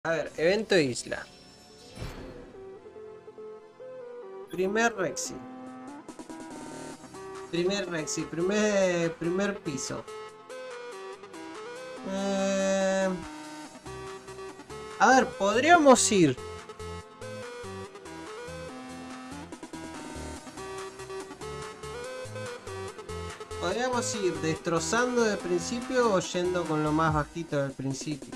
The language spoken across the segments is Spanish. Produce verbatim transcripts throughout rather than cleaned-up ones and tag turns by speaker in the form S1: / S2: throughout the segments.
S1: A ver, evento isla. Primer Rexy. Primer Rexy, primer, primer piso. Eh... A ver, podríamos ir. Podríamos ir destrozando de principio o yendo con lo más bajito del principio.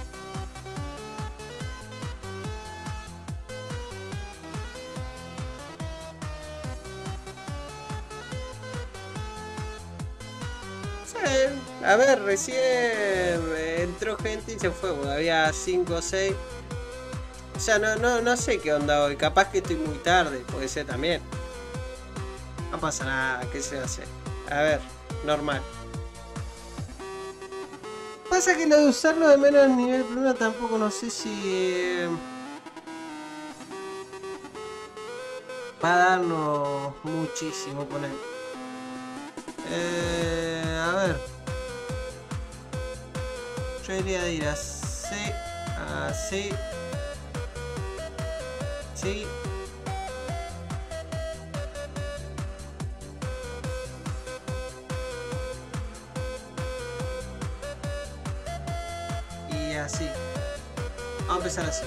S1: A ver, recién entró gente y se fue, porque había cinco o seis. O sea, no, no, no sé qué onda hoy. Capaz que estoy muy tarde, puede ser también. No pasa nada, ¿qué se hace? A ver, normal. Pasa que lo de usarlo de menos nivel primero tampoco no sé si eh, va a darnos muchísimo con él. Eh, a ver. Yo iría de ir así, así, sí. Y así. Vamos a empezar así.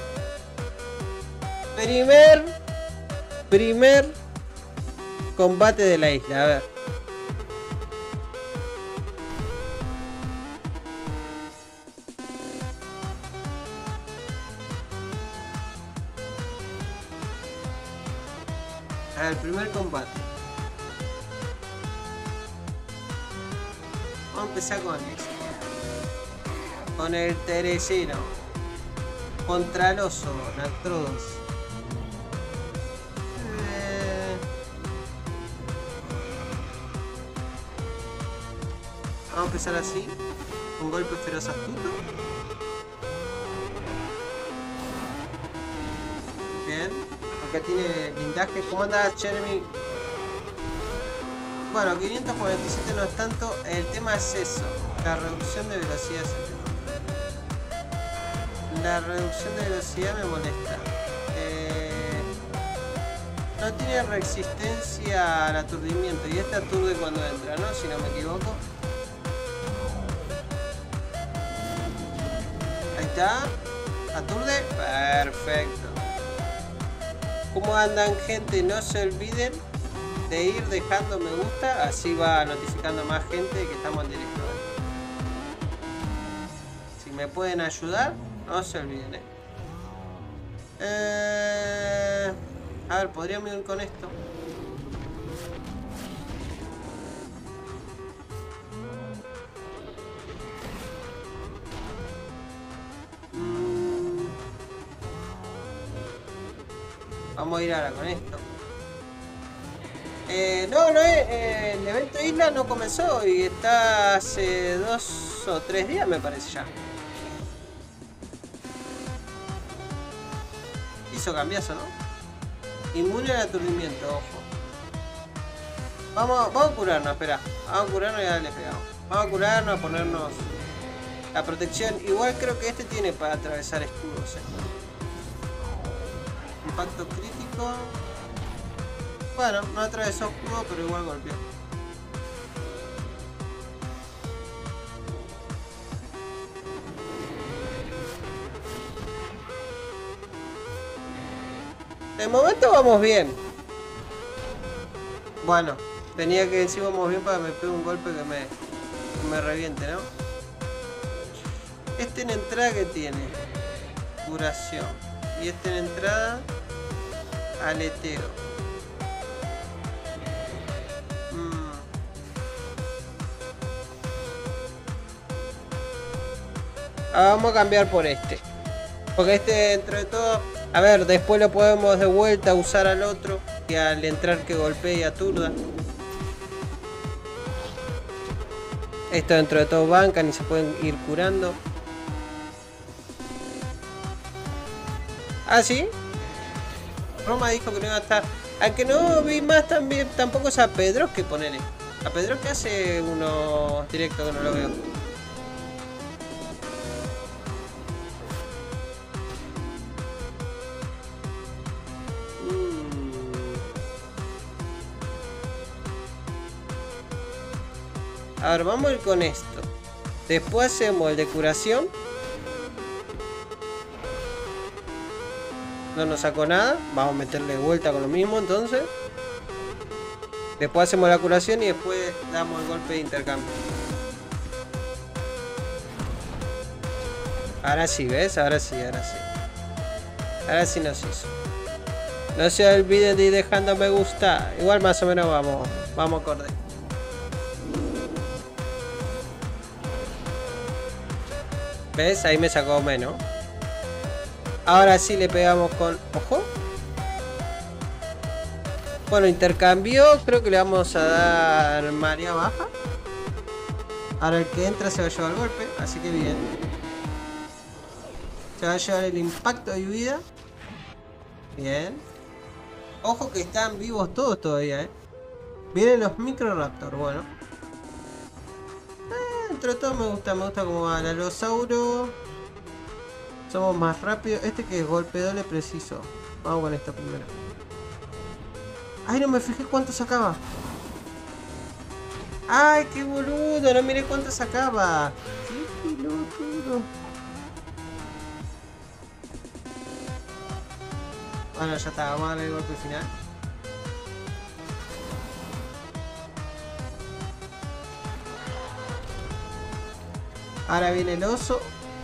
S1: Primer, primer combate de la isla, a ver. El primer combate. Vamos a empezar con esto. Con el Teresino. Contra el oso, Nactrodos. Eh... Vamos a empezar así. Un golpe feroz astuto. Bien. Acá tiene blindaje. ¿Cómo anda, Jeremy? Bueno, quinientos cuarenta y siete no es tanto. El tema es eso. La reducción de velocidad es el tema. La reducción de velocidad me molesta. Eh, no tiene resistencia al aturdimiento. Y este aturde cuando entra, ¿no? Si no me equivoco. Ahí está. Aturde. Perfecto. ¿Cómo andan, gente? No se olviden de ir dejando me gusta, así va notificando a más gente que estamos en directo. Si me pueden ayudar, no se olviden. ¿eh? Eh, a ver, podríamos ir con esto. Vamos a ir ahora con esto. Eh, no, no es. Eh, el evento isla no comenzó y está hace dos o tres días, me parece ya. Hizo cambiazo, ¿no? Inmune al aturdimiento, ojo. Vamos, vamos a curarnos, espera. Vamos a curarnos y ya le pegamos. Vamos a curarnos, a ponernos la protección. Igual creo que este tiene para atravesar escudos. ¿eh? Impacto crítico. Bueno, no atravesó escudo, pero igual golpeó. De momento vamos bien. Bueno, tenía que decir vamos bien para que me pegue un golpe que me, que me reviente, ¿no? Este en entrada que tiene curación. Y este en entrada aleteo. Mm. Ah, vamos a cambiar por este. Porque este dentro de todo... A ver, después lo podemos de vuelta usar al otro. Y al entrar que golpee y aturda. Esto dentro de todo bancan y se pueden ir curando. Ah, ¿sí? Roma dijo que no iba a estar. Aunque no vi más también, tampoco es a Pedro que ponele. A Pedro que hace unos directos que no lo veo. A ver, vamos a ir con esto. Después hacemos el de curación. No nos sacó nada. Vamos a meterle vuelta con lo mismo entonces. Después hacemos la curación y después damos el golpe de intercambio. Ahora sí, ¿ves? Ahora sí, ahora sí. Ahora sí nos hizo. No se olviden de ir dejando me gusta. Igual más o menos vamos, vamos acorde. ¿Ves? Ahí me sacó menos. Ahora sí le pegamos con... Ojo. Bueno, intercambió. Creo que le vamos a dar marea baja. Ahora el que entra se va a llevar el golpe. Así que bien. Se va a llevar el impacto de vida. Bien. Ojo que están vivos todos todavía, eh. Vienen los Microraptor, bueno. Eh, entre todo me gusta, me gusta cómo va el Allosauro. Somos más rápidos. Este que es golpe doble preciso. Vamos con esta primero. Ay, no me fijé cuánto sacaba. Ay, qué boludo, no miré cuánto sacaba. Qué pelotudo. Bueno, ya está, vamos a darle el golpe final. Ahora viene el oso.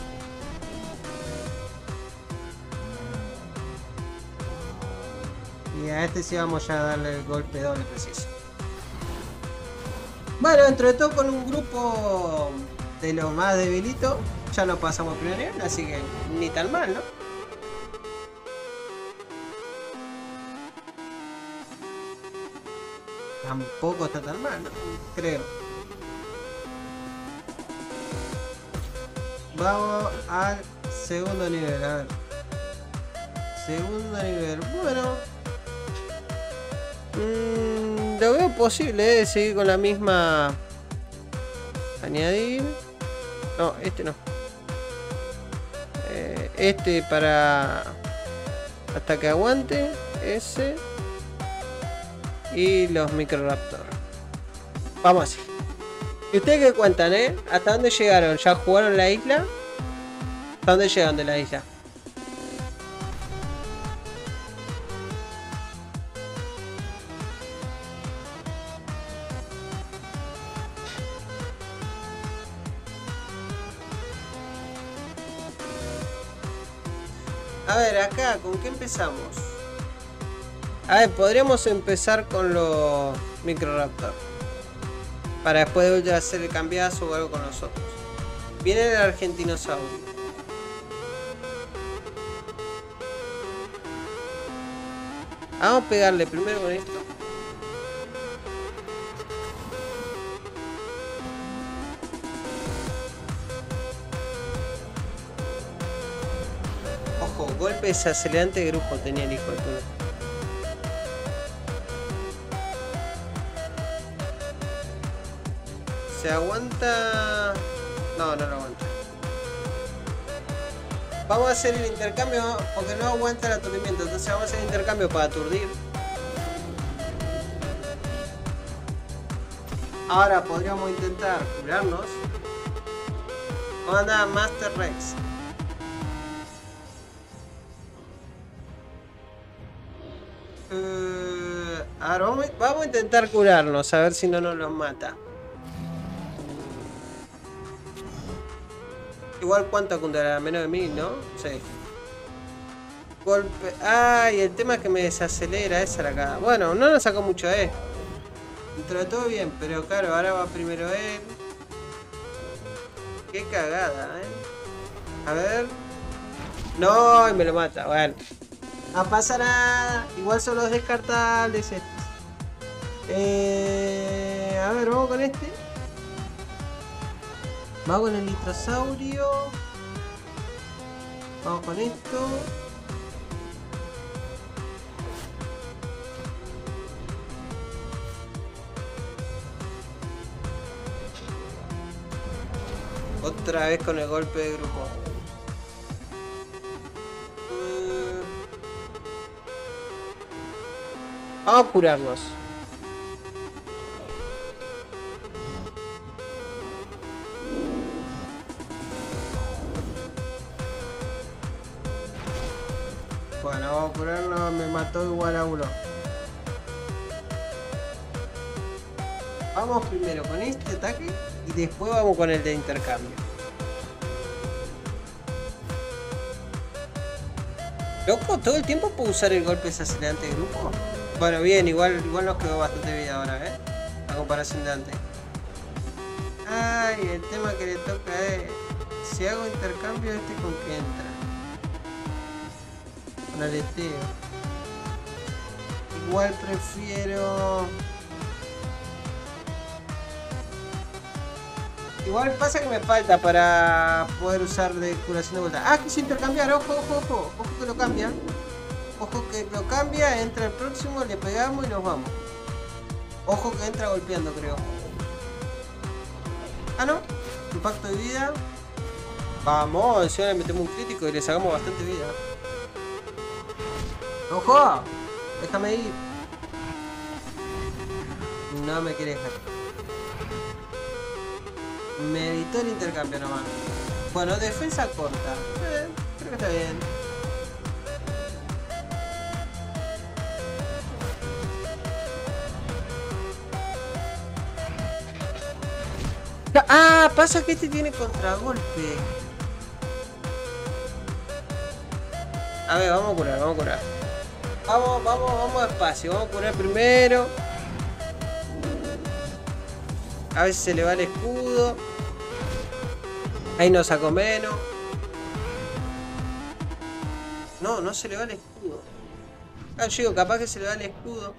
S1: Y a este sí vamos ya a darle el golpe doble preciso. Bueno, entre todo con un grupo de los más debilitos, ya nos pasamos el primer nivel, así que ni tan mal, ¿no? Tampoco está tan mal, ¿no? Creo. Vamos al segundo nivel, a ver. Segundo nivel, bueno. Mmm, lo veo posible, ¿eh? Seguir con la misma... Añadir... No, este no. Eh, este para... Hasta que aguante. Ese... Y los Microraptor. Vamos así. ¿Y ustedes qué cuentan, eh? ¿Hasta dónde llegaron? ¿Ya jugaron la isla? ¿Hasta dónde llegan de la isla? A ver, acá, ¿con qué empezamos? A ver, podríamos empezar con los Microraptor. Para después de hacer el cambiazo o algo con los otros. Viene el Argentinosaurio. Vamos a pegarle primero con esto. Ojo, golpe desacelerante de grupo tenía el hijo de puta. ¿Se aguanta? No, no lo aguanta. Vamos a hacer el intercambio porque no aguanta el aturdimiento. Entonces vamos a hacer el intercambio para aturdir. Ahora podríamos intentar curarnos. Anda Master Rex. Uh, ahora vamos, vamos a intentar curarnos. A ver si no nos los mata. Igual cuánto cundará, menos de mil, ¿no? Sí. Golpe. Ay, el tema es que me desacelera, esa era acá. Bueno, no nos sacó mucho, eh. Entró todo bien, pero claro, ahora va primero él. Qué cagada, eh. A ver. No, y me lo mata, bueno. No pasa nada. Igual son los descartables estos. Eh, a ver, vamos con este. Vamos con el litrosaurio. Vamos con esto. Otra vez con el golpe de grupo. Mm. Vamos a curarnos. Bueno, vamos a curarnos, me mató igual a uno. Vamos primero con este ataque y después vamos con el de intercambio. Loco, todo el tiempo puedo usar el golpe desacelerante de grupo. Bueno, bien, igual, igual nos quedó bastante vida ahora, ¿eh? A comparación de antes. Ay, el tema que le toca es... Si hago intercambio, ¿este con qué entra? Con aleteo. Igual prefiero... Igual pasa que me falta para poder usar de curación de vuelta. Ah, quiso intercambiar, ojo, ojo, ojo. Ojo que lo cambia. Ojo que lo cambia, entra el próximo, le pegamos y nos vamos. Ojo que entra golpeando, creo. Ah, no. Impacto de vida. Vamos, encima le metemos un crítico y le sacamos bastante vida. ¡Ojo! Déjame ir. No me quiere dejar. Me evitó el intercambio nomás. Bueno, defensa corta. Eh, creo que está bien. Ah, pasa que este tiene contragolpe. A ver, vamos a curar, vamos a curar. Vamos, vamos, vamos despacio. Vamos a curar primero. A ver si se le va el escudo. Ahí nos sacó menos. No, no se le va el escudo. Ah, yo digo, capaz que se le va el escudo.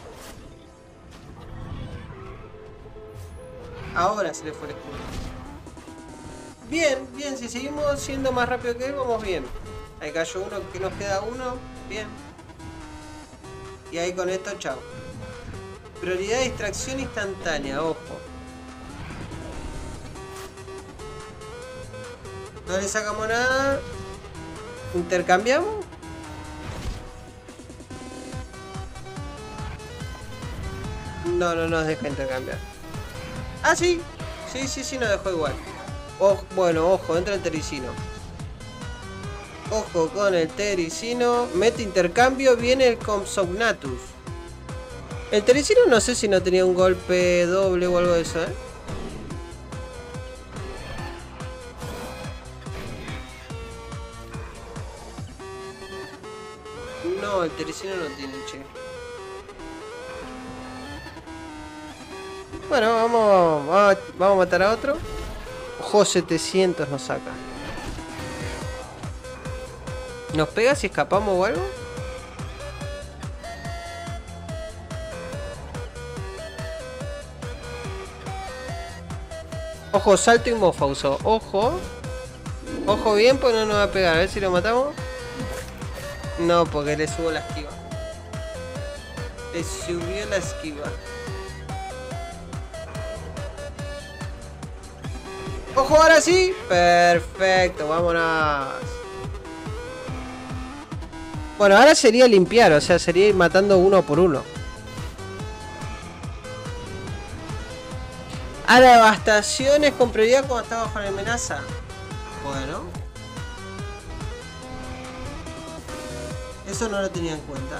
S1: Ahora se le fue el escudo. Bien, bien, si seguimos siendo más rápido que él, vamos bien. Ahí cayó uno, que nos queda uno. Bien. Y ahí con esto, chao. Prioridad de distracción instantánea, ojo. No le sacamos nada. ¿Intercambiamos? No, no nos deja intercambiar. Ah, sí. Sí, sí, sí, nos dejó igual. Ojo, bueno, ojo, entra el tericino. Ojo con el tericino. Mete intercambio, viene el Compsognathus. El tericino no sé si no tenía un golpe doble o algo de eso, ¿eh? No, el tericino no tiene, che. Bueno, vamos, vamos, vamos a matar a otro. Ojo, setecientos nos saca. ¿Nos pega si escapamos o algo? Ojo, salto y mofa usó. Ojo. Ojo bien, pues no nos va a pegar. A ver si lo matamos. No, porque le subo la esquiva. Le subió la esquiva. ¡Ojo, ahora sí! Perfecto, vámonos. Bueno, ahora sería limpiar, o sea, sería ir matando uno por uno. A la devastación es con prioridad cuando está bajo la amenaza. Bueno. Eso no lo tenía en cuenta.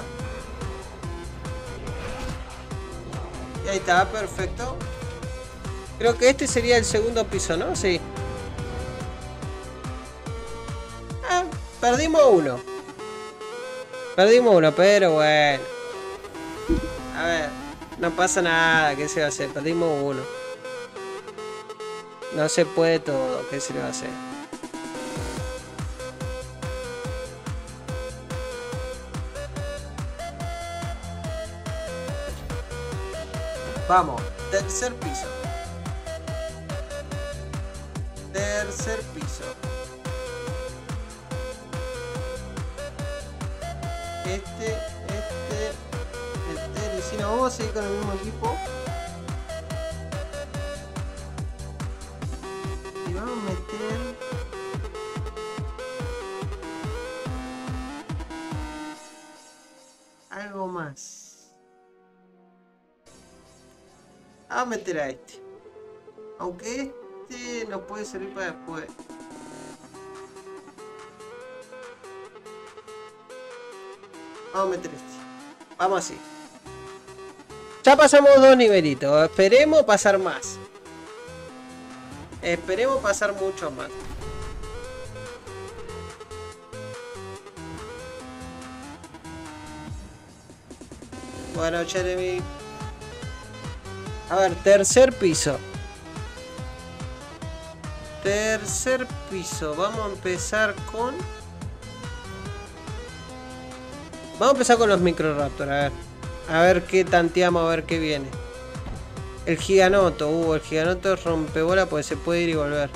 S1: Y ahí está, perfecto. Creo que este sería el segundo piso, ¿no? Sí. Ah, perdimos uno. Perdimos uno, pero bueno. A ver, no pasa nada. ¿Qué se va a hacer? Perdimos uno. No se puede todo. ¿Qué se le va a hacer? Vamos, tercer piso. Tercer piso. Este, este, este. Y si no, vamos a seguir con el mismo equipo. Y vamos a meter. Algo más. Vamos a meter a este. Aunque este nos puede servir para después. Vamos a meter este. Vamos así. Ya pasamos dos nivelitos. Esperemos pasar más. Esperemos pasar mucho más. Bueno, Jeremy. A ver, tercer piso. Tercer piso. Vamos a empezar con... Vamos a empezar con los Microraptor, a ver. A ver qué tanteamos, a ver qué viene. El Giganoto, uh, el Giganoto es rompebola porque se puede ir y volver.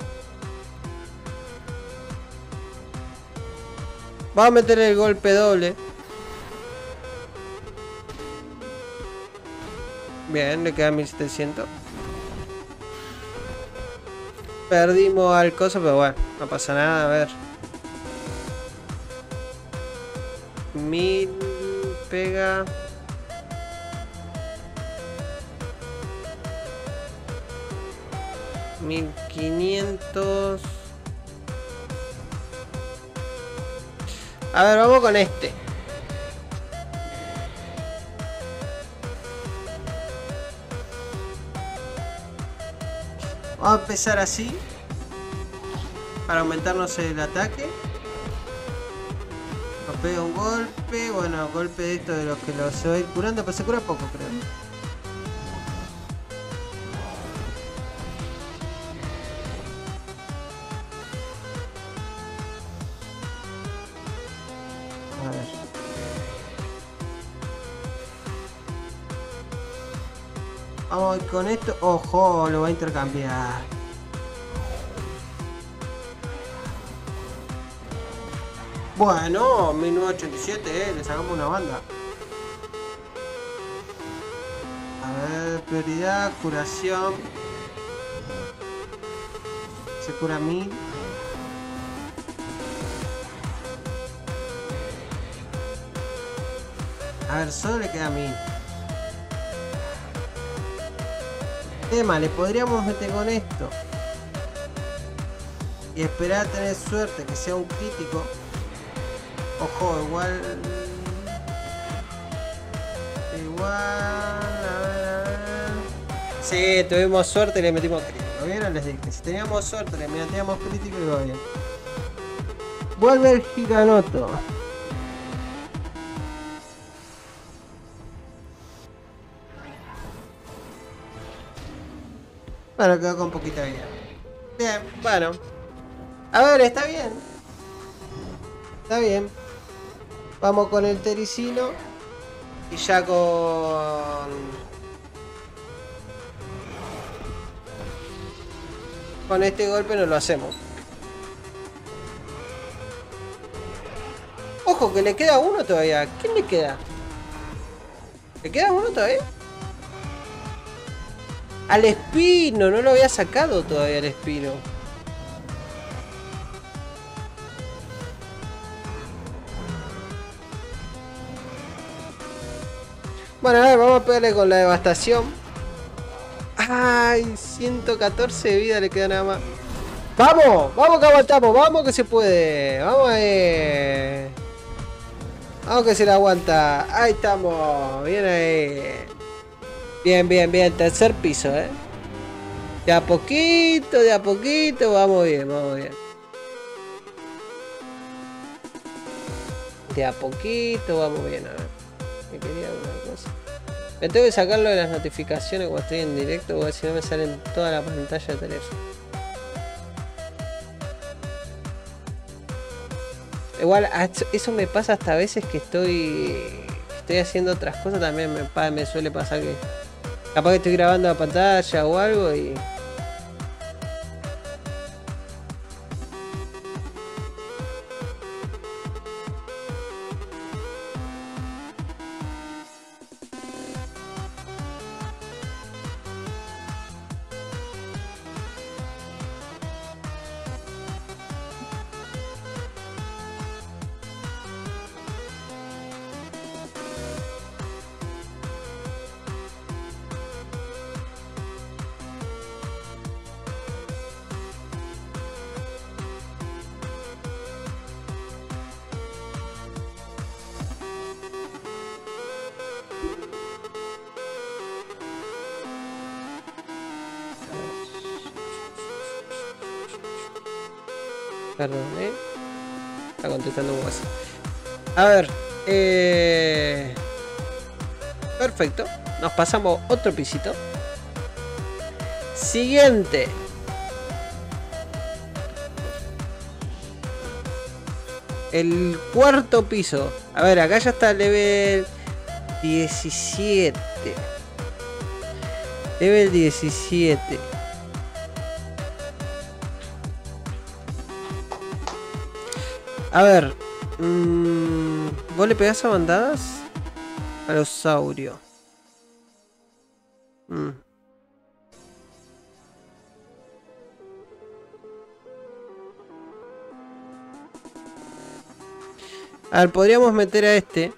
S1: Vamos a meter el golpe doble. Bien, le queda mil setecientos. Perdimos al coso, pero bueno, no pasa nada, a ver. Mil pega. Mil quinientos. A ver, vamos con este. Vamos a empezar así. Para aumentarnos el ataque. Nos pega un golpe. Bueno, golpe de esto de los que lo se va a ir curando. Pero se cura poco, creo. A ver. Vamos a ir con esto. Ojo, lo va a intercambiar. Bueno, mil novecientos ochenta y siete, eh, le sacamos una banda. A ver, prioridad, curación. Se cura mil. A ver, solo le queda mil. Tema, le podríamos meter con esto. Y esperar a tener suerte que sea un crítico. Ojo, igual... Igual... A ver, a ver... Sí, tuvimos suerte y le metimos crítico. ¿Vieron? Les dije, si teníamos suerte le metíamos crítico y iba bien. Vuelve el Giganoto. Bueno, quedó con poquita vida. Bien, bueno. A ver, está bien. Está bien. Vamos con el Tericino. Y ya con... Con este golpe no lo hacemos. Ojo, que le queda uno todavía. ¿Quién le queda? ¿Le queda uno todavía? Al Espino. No lo había sacado todavía el Espino. Bueno, a ver, vamos a pegarle con la devastación. Ay, ciento catorce de vida le queda nada más. ¡Vamos! ¡Vamos que aguantamos! ¡Vamos que se puede! ¡Vamos ahí! ¡Vamos que se la aguanta! ¡Ahí estamos! ¡Bien ahí! Bien, bien, bien. Tercer piso, ¿eh? De a poquito, de a poquito. Vamos bien, vamos bien. De a poquito, vamos bien. A ver. Me quería una cosa. Me tengo que sacarlo de las notificaciones cuando estoy en directo, porque si no me salen toda la pantalla de teléfono. Igual, eso me pasa hasta veces que estoy estoy haciendo otras cosas. También me, me suele pasar que capaz que estoy grabando la pantalla o algo y... Perdón, ¿eh? Está contestando un WhatsApp. A ver. Eh... Perfecto. Nos pasamos otro pisito. Siguiente. El cuarto piso. A ver, acá ya está el level diecisiete. Level diecisiete. A ver. Mmm, ¿vos le pegás a bandadas? Alosaurio. Mm. A ver, podríamos meter a este.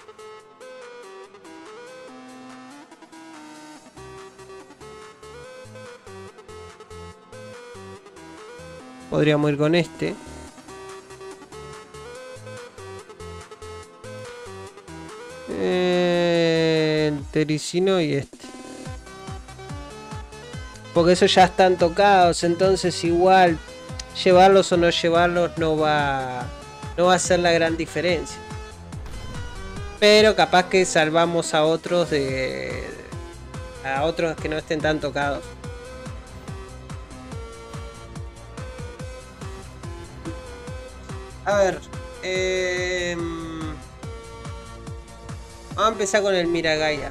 S1: Podríamos ir con este. Eh, el tericino y este. Porque esos ya están tocados. Entonces igual llevarlos o no llevarlos no va... No va a ser la gran diferencia. Pero capaz que salvamos a otros de... A otros que no estén tan tocados. A ver. Eh... Vamos a empezar con el Miragaya.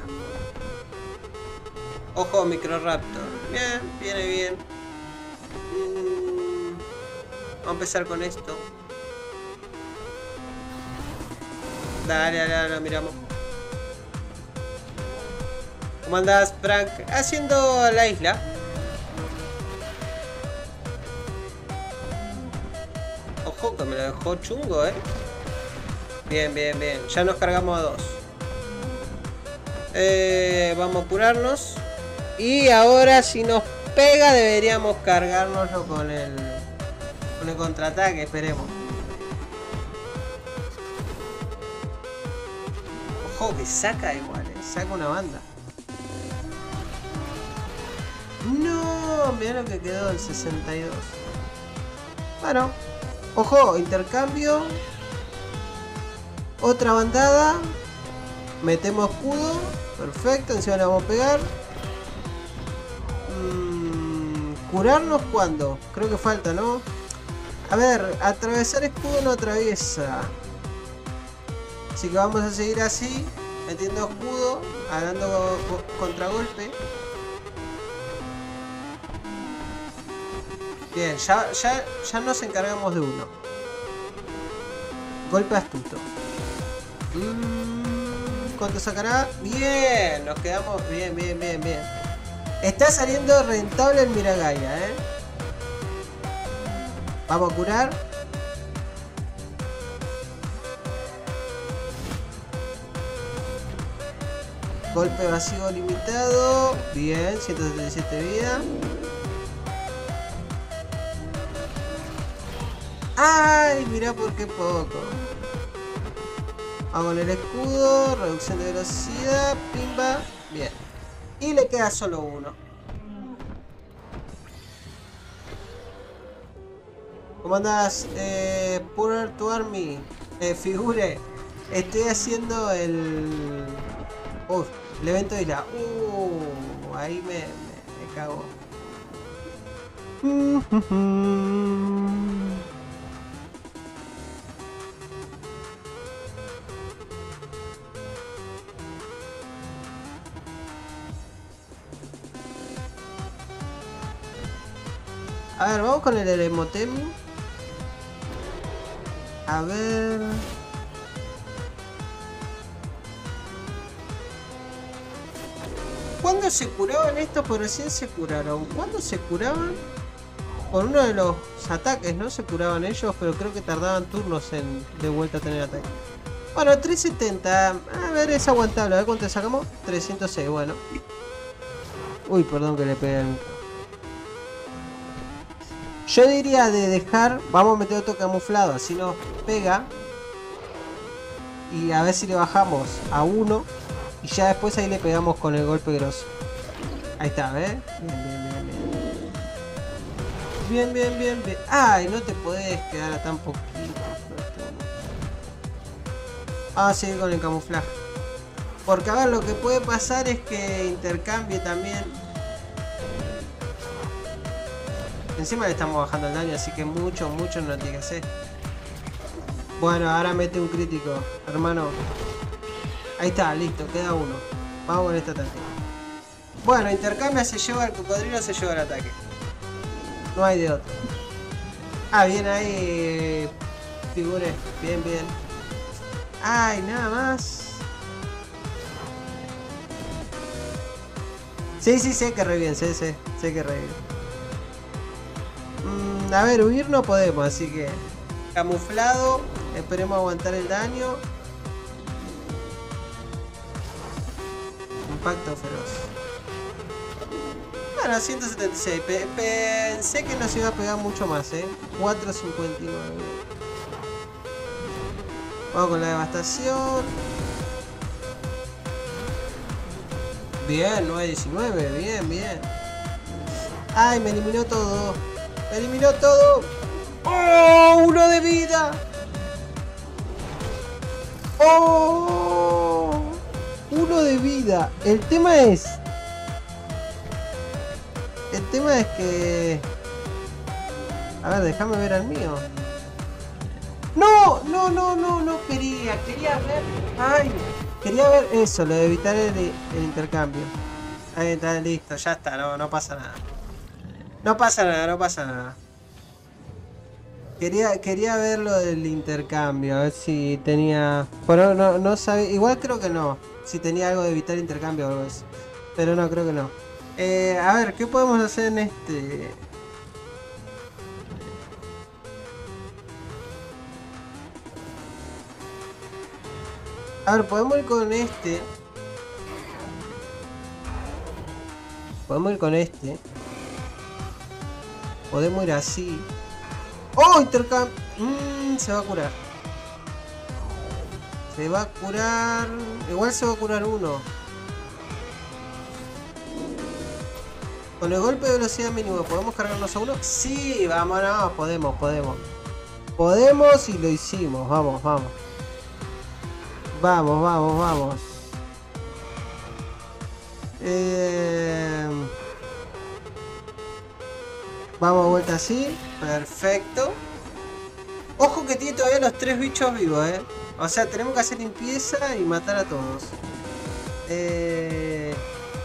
S1: Ojo, Microraptor. Bien, viene bien. Mm, vamos a empezar con esto. Dale, dale, dale, lo miramos. ¿Cómo andás, Frank? Haciendo la isla. Ojo, que me lo dejó chungo, eh. Bien, bien, bien. Ya nos cargamos a dos. Eh, vamos a apurarnos. Y ahora, si nos pega, deberíamos cargárnoslo con el, con el contraataque. Esperemos. Ojo, que saca igual, eh. Saca una banda. No, mira lo que quedó el sesenta y dos. Bueno, ojo, intercambio. Otra bandada. Metemos escudo. Perfecto, encima le vamos a pegar. Mm, ¿Curarnos cuándo? Creo que falta, ¿no? A ver, atravesar escudo no atraviesa. Así que vamos a seguir así, metiendo escudo, ganando contragolpe. Bien, ya, ya, ya nos encargamos de uno. Golpe astuto. Mm, ¿Cuánto sacará? Bien, nos quedamos bien, bien, bien, bien. Está saliendo rentable el Miragaya, ¿eh? Vamos a curar. Golpe vacío limitado. Bien, ciento setenta y siete vida. Ay, mira por qué poco. Vamos con el escudo. Reducción de velocidad. Pimba. Bien. Y le queda solo uno. ¿Cómo andás? Eh, Purer to Army. Eh, figure. Estoy haciendo el... Uf, el evento de isla. Uh, ahí me, me, me cago. A ver, vamos con el Eremotemu. A ver... ¿Cuándo se curaban estos? Pues recién se curaron. ¿Cuándo se curaban? Con uno de los ataques, ¿no? Se curaban ellos, pero creo que tardaban turnos en de vuelta a tener ataque. Bueno, trescientos setenta. A ver, es aguantable. A ver cuánto sacamos. trescientos seis, bueno. Uy, perdón que le pegué al micro. Yo diría de dejar... Vamos a meter otro camuflado, así nos pega. Y a ver si le bajamos a uno. Y ya después ahí le pegamos con el golpe grosso. Ahí está, ¿ves? Bien, bien, bien, bien. Bien, bien, bien, bien. Ay, no te podés quedar a tan poquito. Ah, sí, con el camuflaje. Porque a ver, lo que puede pasar es que intercambie también. Encima le estamos bajando el daño, así que mucho, mucho no tiene que hacer. Bueno, ahora mete un crítico, hermano. Ahí está, listo, queda uno. Vamos con este ataque. Bueno, intercambia, se lleva el cocodrilo, se lleva el ataque. No hay de otro. Ah, bien ahí, figure. Bien, bien. Ay, nada más. Sí, sí, sé que re bien, sé, sé, sé que re bien. Mm, a ver, huir no podemos, así que... Camuflado, esperemos aguantar el daño. Impacto feroz. Bueno, ciento setenta y seis. Pe pensé que no se iba a pegar mucho más, ¿eh? cuatrocientos cincuenta y nueve. Vamos con la devastación. Bien, nueve diecinueve. Bien, bien. Ay, me eliminó todo. Me eliminó todo. ¡Oh! ¡Uno de vida! ¡Oh! Uno de vida. El tema es... El tema es que... A ver, déjame ver al mío. No, no, no, no, no quería. Quería ver... Ay, quería ver eso, lo de evitar el, el intercambio. Ahí está, listo, ya está, no, no pasa nada. No pasa nada, no pasa nada. Quería, quería ver lo del intercambio, a ver si tenía... Pero no, no sabía, igual creo que no. Si tenía algo de evitar intercambio o algo así. Pero no, creo que no. Eh, a ver, ¿qué podemos hacer en este...? A ver, podemos ir con este. Podemos ir con este. Podemos ir así. ¡Oh! Intercambio. Mmm, se va a curar. Se va a curar... Igual se va a curar uno. Con el golpe de velocidad mínimo, ¿podemos cargarnos a uno? Sí, vámonos, podemos, podemos. Podemos y lo hicimos, vamos, vamos. Vamos, vamos, vamos. Eh... Vamos a vuelta así. Perfecto. Ojo que tiene todavía los tres bichos vivos, eh. O sea, tenemos que hacer limpieza y matar a todos. Eh...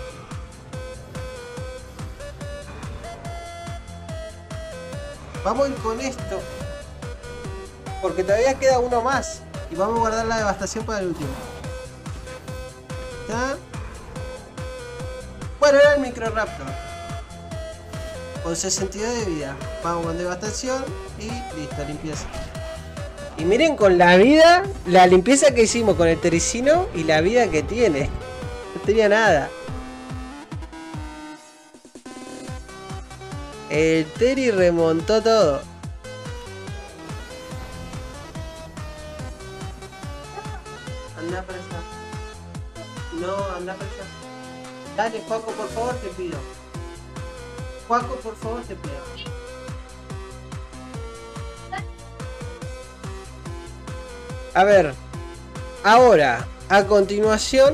S1: Vamos a ir con esto. Porque todavía queda uno más. Y vamos a guardar la devastación para el último. ¿Está? Bueno, era el Microraptor. Con sesenta y dos de vida. Vamos con devastación. Y listo, limpieza. Y miren con la vida, la limpieza que hicimos con el tericino y la vida que tiene. No tenía nada. El Teri remontó todo. Anda para allá. No, anda para allá. Dale, Juaco, por favor, te pido. Juaco, por favor, te pido. A ver. Ahora, a continuación,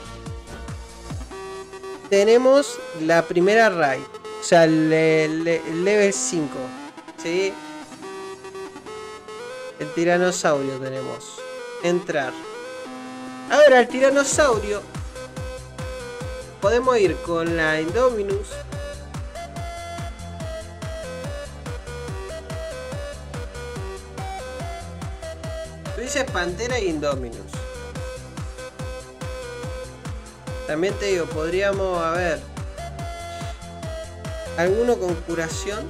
S1: tenemos la primera raid. O sea, el, el, el level cinco. ¿Sí? El tiranosaurio tenemos. Entrar. Ahora, el tiranosaurio. Podemos ir con la Indominus. Tú dices Pantera y Indominus. También te digo, podríamos, a ver, alguno con curación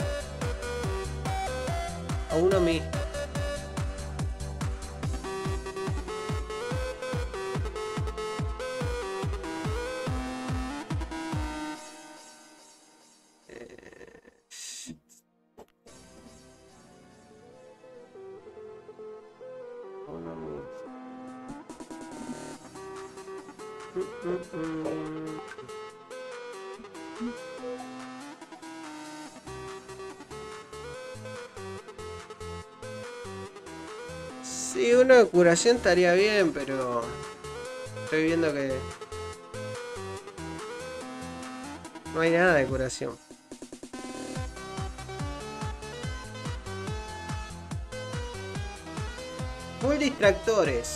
S1: o uno mismo. Uno mismo. Mm, mm, mm. uno de curación estaría bien, pero estoy viendo que no hay nada de curación. Full distractores,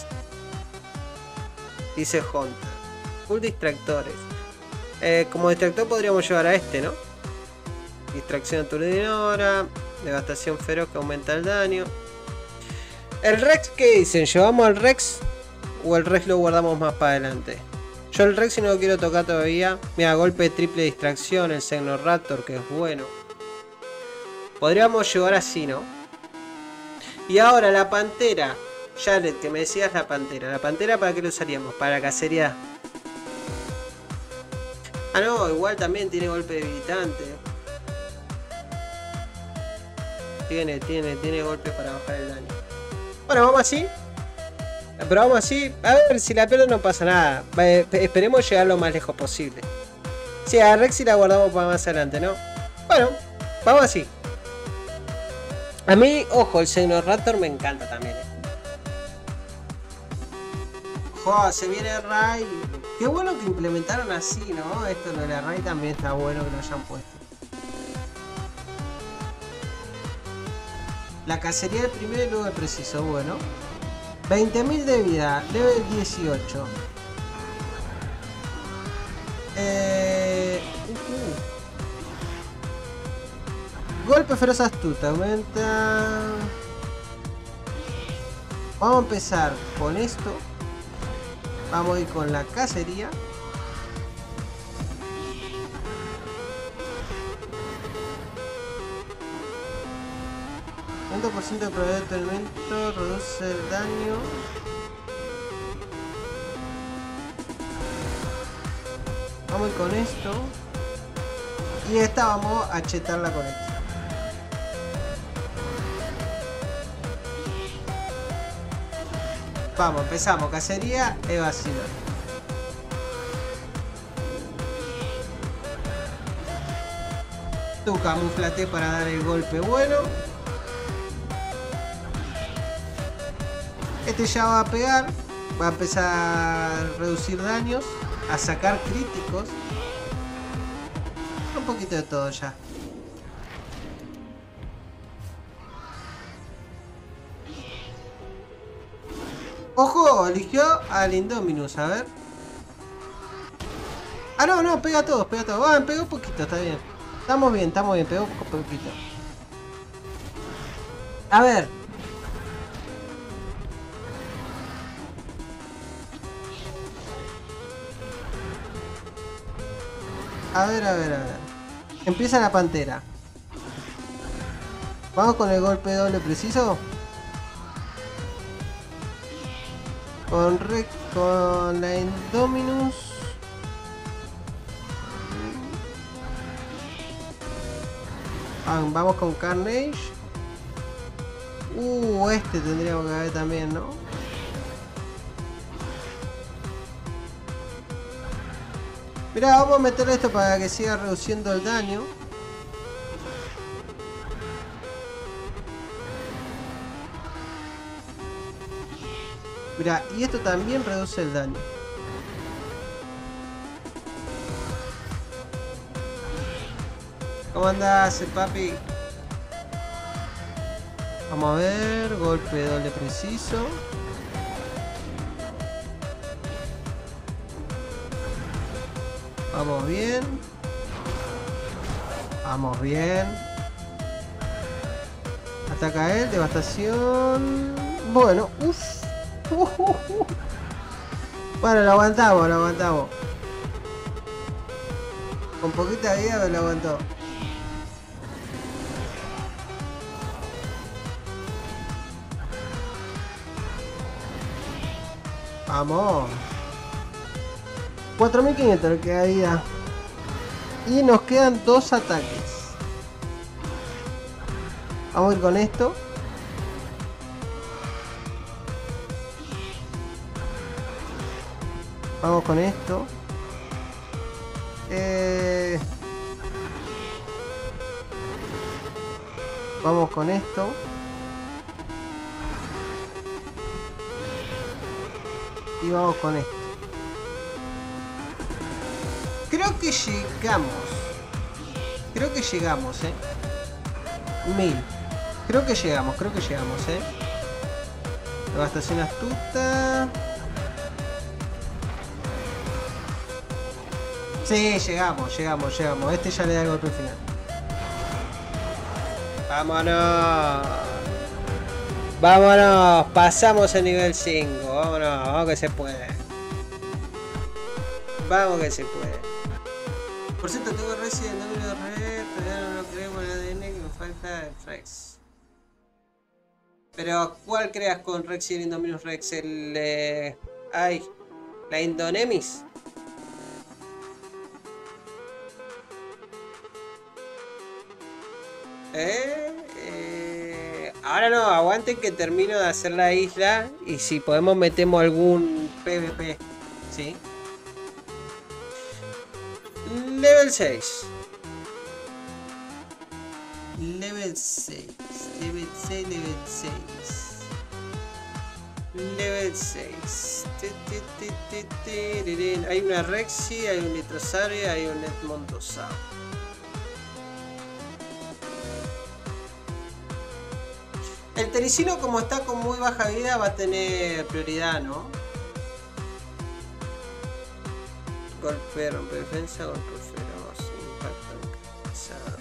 S1: dice Hunter. Full distractores. Eh, como distractor podríamos llevar a este, ¿no? Distracción aturdidora. Devastación feroz que aumenta el daño. El Rex, ¿qué dicen? ¿Llevamos al Rex? ¿O el Rex lo guardamos más para adelante? Yo el Rex si no lo quiero tocar todavía. Mira, golpe de triple distracción. El Xenoraptor, que es bueno. Podríamos llevar así, ¿no? Y ahora la pantera. Jared, que me decías la pantera. ¿La pantera para qué lo usaríamos? Para cacería. Ah, no, igual también tiene golpe debilitante. Tiene, tiene, tiene golpe para bajar el daño. Bueno, vamos así. Pero vamos así. A ver, si la pierdo no pasa nada. Esperemos llegar lo más lejos posible. Sí, a Rexy la guardamos para más adelante, ¿no? Bueno, vamos así. A mí, ojo, el Xenoraptor me encanta también. ¿eh? Ojo, se viene Ray. Qué bueno que implementaron así, ¿no? Esto de la Ray también está bueno que lo hayan puesto. La cacería del primero y luego el preciso, bueno. veinte mil de vida, level dieciocho. Eh, uh, uh. Golpe feroz astuta, aumenta. Vamos a empezar con esto. Vamos a ir con la cacería. ciento por ciento de probabilidad de tormento, reduce el daño. Vamos a ir con esto. Y esta vamos a chetarla con esto. Vamos, empezamos. Cacería, evasión. Tu camuflate para dar el golpe bueno. Este ya va a pegar. Va a empezar a reducir daños. A sacar críticos. Un poquito de todo ya. Ojo, eligió al Indominus, a ver. Ah, no, no, pega a todos, pega a todos. Ah, pegó un poquito, está bien. Estamos bien, estamos bien, pegó un poquito. A ver. A ver, a ver, a ver. Empieza la pantera. Vamos con el golpe doble preciso. Con, Re con la Indominus. Ah, vamos con Carnage. Uh, este tendríamos que ver también, ¿no? Mirá, vamos a meter esto para que siga reduciendo el daño. Mirá, y esto también reduce el daño. ¿Cómo andás, papi? Vamos a ver, golpe doble preciso. Vamos bien. Vamos bien. Ataca él, devastación. Bueno, uff. Uh, uh, uh. Bueno, lo aguantamos, lo aguantamos. Con poquita vida me lo aguantó. Vamos. cuatro mil quinientos le queda vida. Y nos quedan dos ataques. Vamos a ir con esto. Vamos con esto. Eh... Vamos con esto. Y vamos con esto. Creo que llegamos. Creo que llegamos, eh. Mil. Creo que llegamos, creo que llegamos, eh. Devastación astuta. Sí, llegamos, llegamos, llegamos. Este ya le da el golpe final. Vámonos. Vámonos. Pasamos el nivel cinco. Vámonos. Vamos que se puede. Vamos que se puede. Por cierto, tengo Resident Evil Red. Todavía no lo creo con el A D N que me falta el Rex. Pero, ¿cuál creas con Rex y el Indominus Rex? El... Eh... Ay. La Indonemis. Eh, eh, ahora no, aguanten que termino de hacer la isla. Y si podemos metemos algún PvP. ¿Sí? Level seis. Level seis. Level seis, level seis. Level seis. Hay una Rexy, hay un Nitrosaria, hay un Edmontosaurus. El Tericino, como está con muy baja vida, va a tener prioridad, ¿no? Golpe, rompe defensa, golpe feroz, impacto pesado.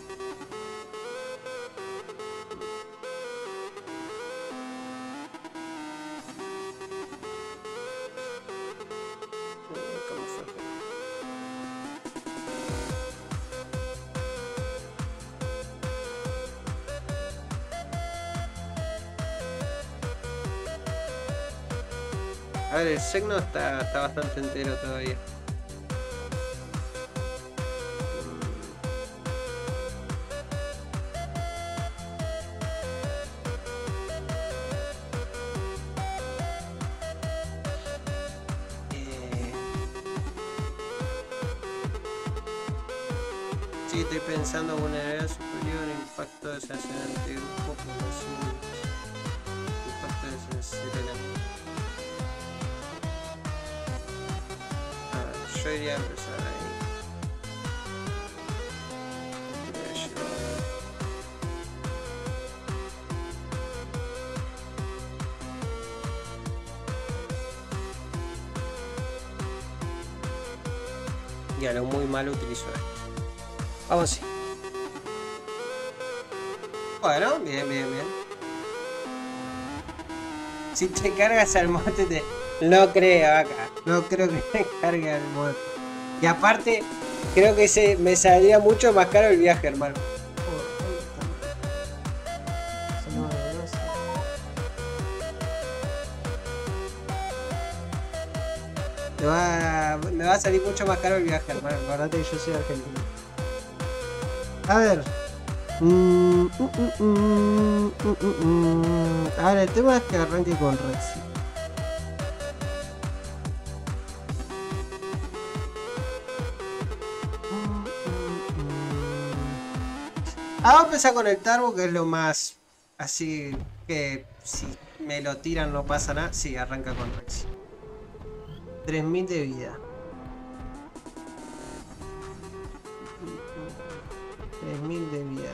S1: A ver, el Segno está, está bastante entero todavía. Eh... Sí, estoy pensando vulnerabilidad superior, impacto desacelerante de grupo, población, impacto desacelerante. Yo iría a empezar ahí. Y a lo muy malo utilizo esto. Vamos así. Bueno, bien, bien, bien. Si te cargas al monte te... No creo acá. No creo que me cargue al monte. Y aparte, creo que se me saldría mucho más caro el viaje, hermano. Me va, me va a salir mucho más caro el viaje, hermano. Acordate que yo soy argentino. A ver. Mm, mm, mm, mm, mm, mm. A ver, el tema es que arranque con Rexy. Ah, vamos a empezar con el Turbo, que es lo más así que si me lo tiran no pasa nada. Sí, arranca con Rexy. tres mil de vida. tres mil de vida.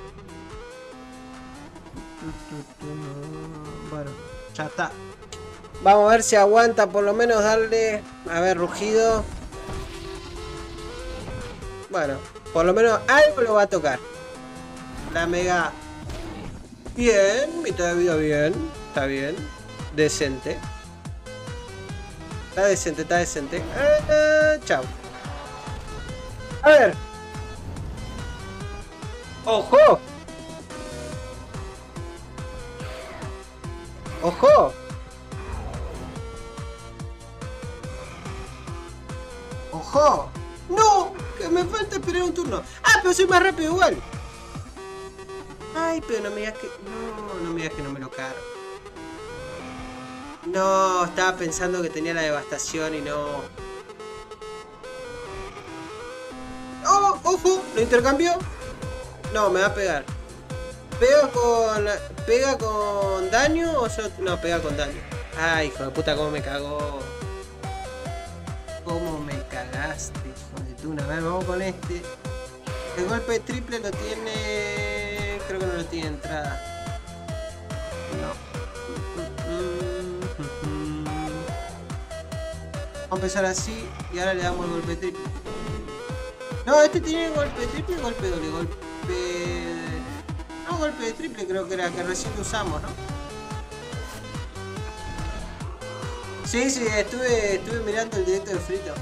S1: Bueno, ya está. Vamos a ver si aguanta por lo menos darle... A ver, rugido. Bueno, por lo menos algo lo va a tocar. La mega... Bien, mitad de vida bien. Está bien. Decente. Está decente, está decente. Eh, eh, chao. A ver. ¡Ojo! ¡Ojo! ¡Ojo! ¡No! Que me falta esperar un turno. ¡Ah, pero soy más rápido igual! Ay, pero no me digas que... No, no me digas que no me lo cargo. No, estaba pensando que tenía la devastación y no... ¡Oh! ¡Ojo! ¿Lo intercambió? No, me va a pegar. ¿Pega con... ¿Pega con daño o solo... No, pega con daño. Ay, hijo de puta, cómo me cagó. Cómo me cagaste, hijo de tuna. A ver, vamos con este. El golpe triple lo tiene... Creo que no lo tiene entrada. No. Vamos a empezar así y ahora le damos el golpe triple. No, este tiene golpe triple y golpe doble. Golpe... No, golpe de triple creo que era, que recién usamos, ¿no? Sí, sí, estuve, estuve mirando el directo de Frito.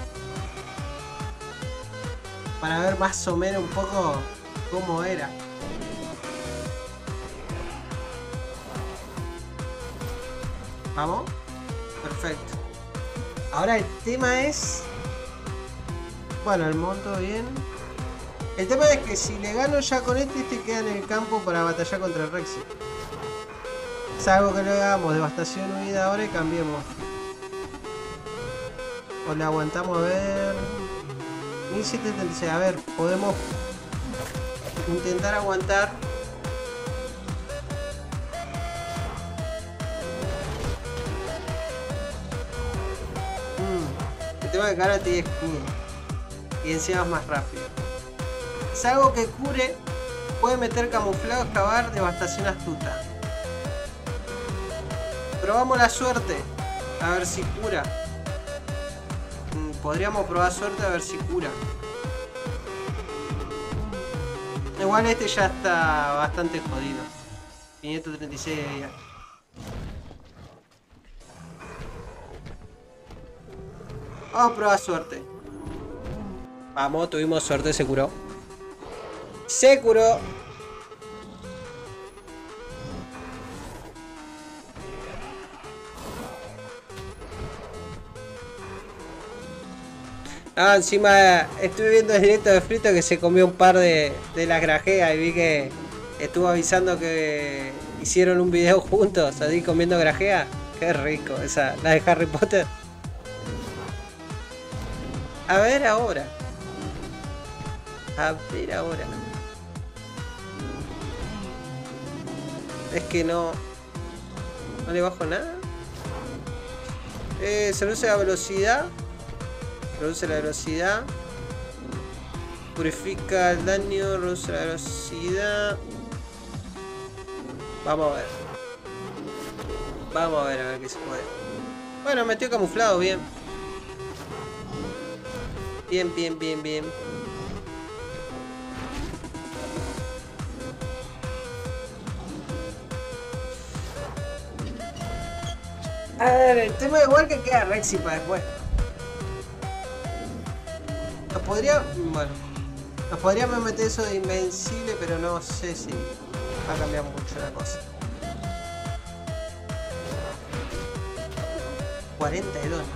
S1: Para ver más o menos un poco cómo era. ¿Vamos? Perfecto. Ahora el tema es... Bueno, el monto bien. El tema es que si le gano ya con este, este queda en el campo para batallar contra el Rexy. Salvo que lo hagamos devastación huida ahora y cambiemos. O le aguantamos a ver... mil setecientos setenta y seis, a ver, podemos intentar aguantar. Mm, el tema de que ahora tiene escudo y encima es más rápido. Es algo que cure, puede meter camuflado, excavar, devastación astuta. Probamos la suerte, a ver si cura. Podríamos probar suerte a ver si cura. Igual este ya está bastante jodido. quinientos treinta y seis de vida. Vamos a probar suerte. Vamos, tuvimos suerte, se curó. Se curó. Ah, encima estuve viendo el directo de Frito que se comió un par de, de las grajeas y vi que estuvo avisando que hicieron un video juntos, así comiendo grajea. Qué rico, esa, la de Harry Potter. A ver ahora. A ver ahora. Es que no... No le bajo nada. Eh, se reduce la velocidad. Reduce la velocidad. Purifica el daño. Reduce la velocidad. Vamos a ver. Vamos a ver a ver qué se puede. Bueno, metió camuflado, bien. Bien, bien, bien, bien. A ver, el tema es igual que queda Rexy para después. Nos podría... Bueno. Nos podríamos meter eso de invencible, pero no sé si va a cambiar mucho la cosa. cuarenta y dos.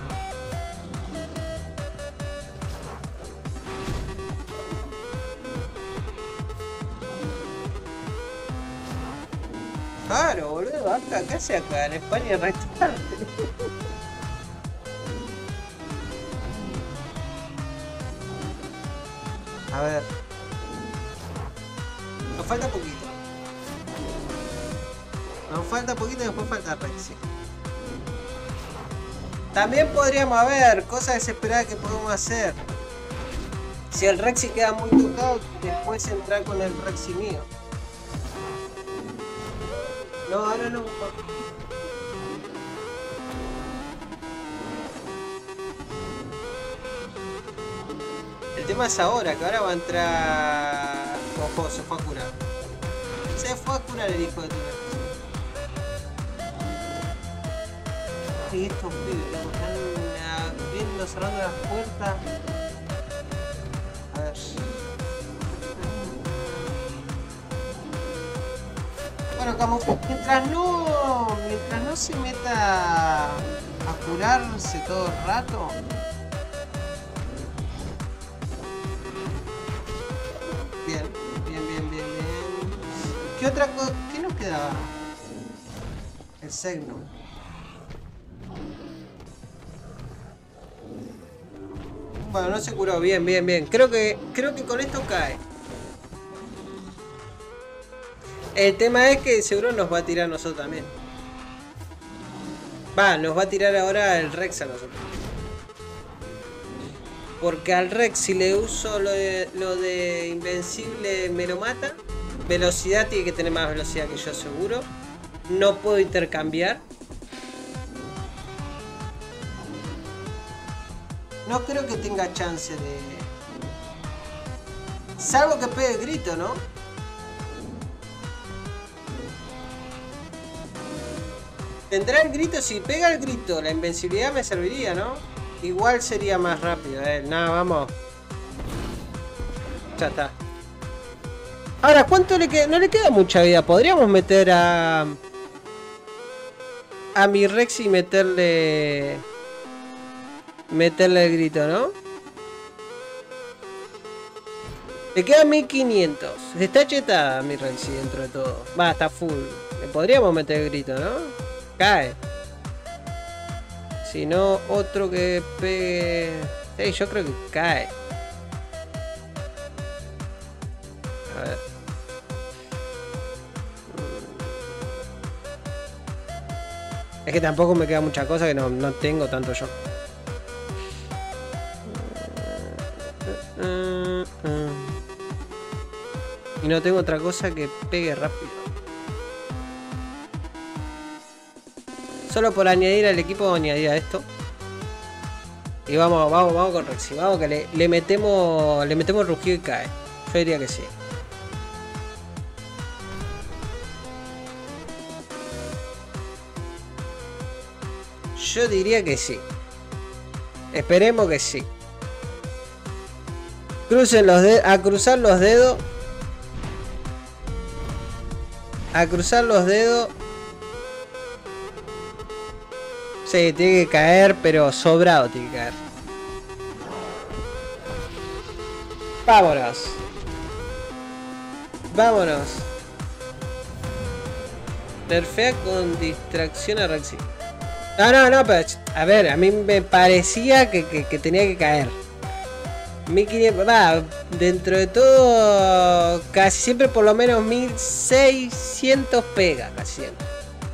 S1: Claro, boludo, acá, ¿qué hace acá? En España restante. A ver. Nos falta poquito. Nos falta poquito y después falta Rexy. También podríamos ver cosas desesperadas que podemos hacer. Si el Rexy queda muy tocado, después entrar con el Rexy mío. No, ahora no. El tema es ahora, que ahora va a entrar... Ojo, se fue a curar. Se fue a curar el hijo de tu... Y estos pibes, loco, están abriendo, cerrando las puertas. A ver. Bueno, como mientras no, mientras no se meta a curarse todo el rato. Bien, bien, bien, bien, bien. ¿Qué otra cosa? ¿Qué nos quedaba? El Segnum. Bueno, no se curó, bien, bien, bien. Creo que, creo que con esto cae. El tema es que seguro nos va a tirar a nosotros también. Va, nos va a tirar ahora el Rex a nosotros. Porque al Rex, si le uso lo de, lo de invencible, me lo mata. Velocidad, tiene que tener más velocidad que yo, seguro. No puedo intercambiar. No creo que tenga chance de... Salvo que pegue el grito, ¿no? Tendrá el grito, si pega el grito, la invencibilidad me serviría, ¿no? Igual sería más rápido, eh. Nada, vamos. Ya está. Ahora, ¿cuánto le queda? No le queda mucha vida. Podríamos meter a... A mi Rex y meterle... Meterle el grito, ¿no? Le queda mil quinientos. Está chetada mi Rexy dentro de todo. Va, está full. Le podríamos meter el grito, ¿no? Cae. Si no, otro que pegue... Sí, yo creo que cae. A ver. Es que tampoco me queda mucha cosa que no, no tengo tanto yo. Y no tengo otra cosa que pegue rápido. Solo por añadir al equipo, añadir a esto. Y vamos, vamos, vamos con Rexy. Vamos que le, le metemos. Le metemos rugido y cae. Yo diría que sí. Yo diría que sí. Esperemos que sí. Crucen los dedos. A cruzar los dedos. A cruzar los dedos. Sí, tiene que caer, pero sobrado tiene que caer. Vámonos. Vámonos. Nerfea con distracción a Rexy. No, no, no, pero a ver, a mí me parecía que, que, que tenía que caer. mil quinientos, va, dentro de todo, casi siempre por lo menos mil seiscientos pega, casi siempre.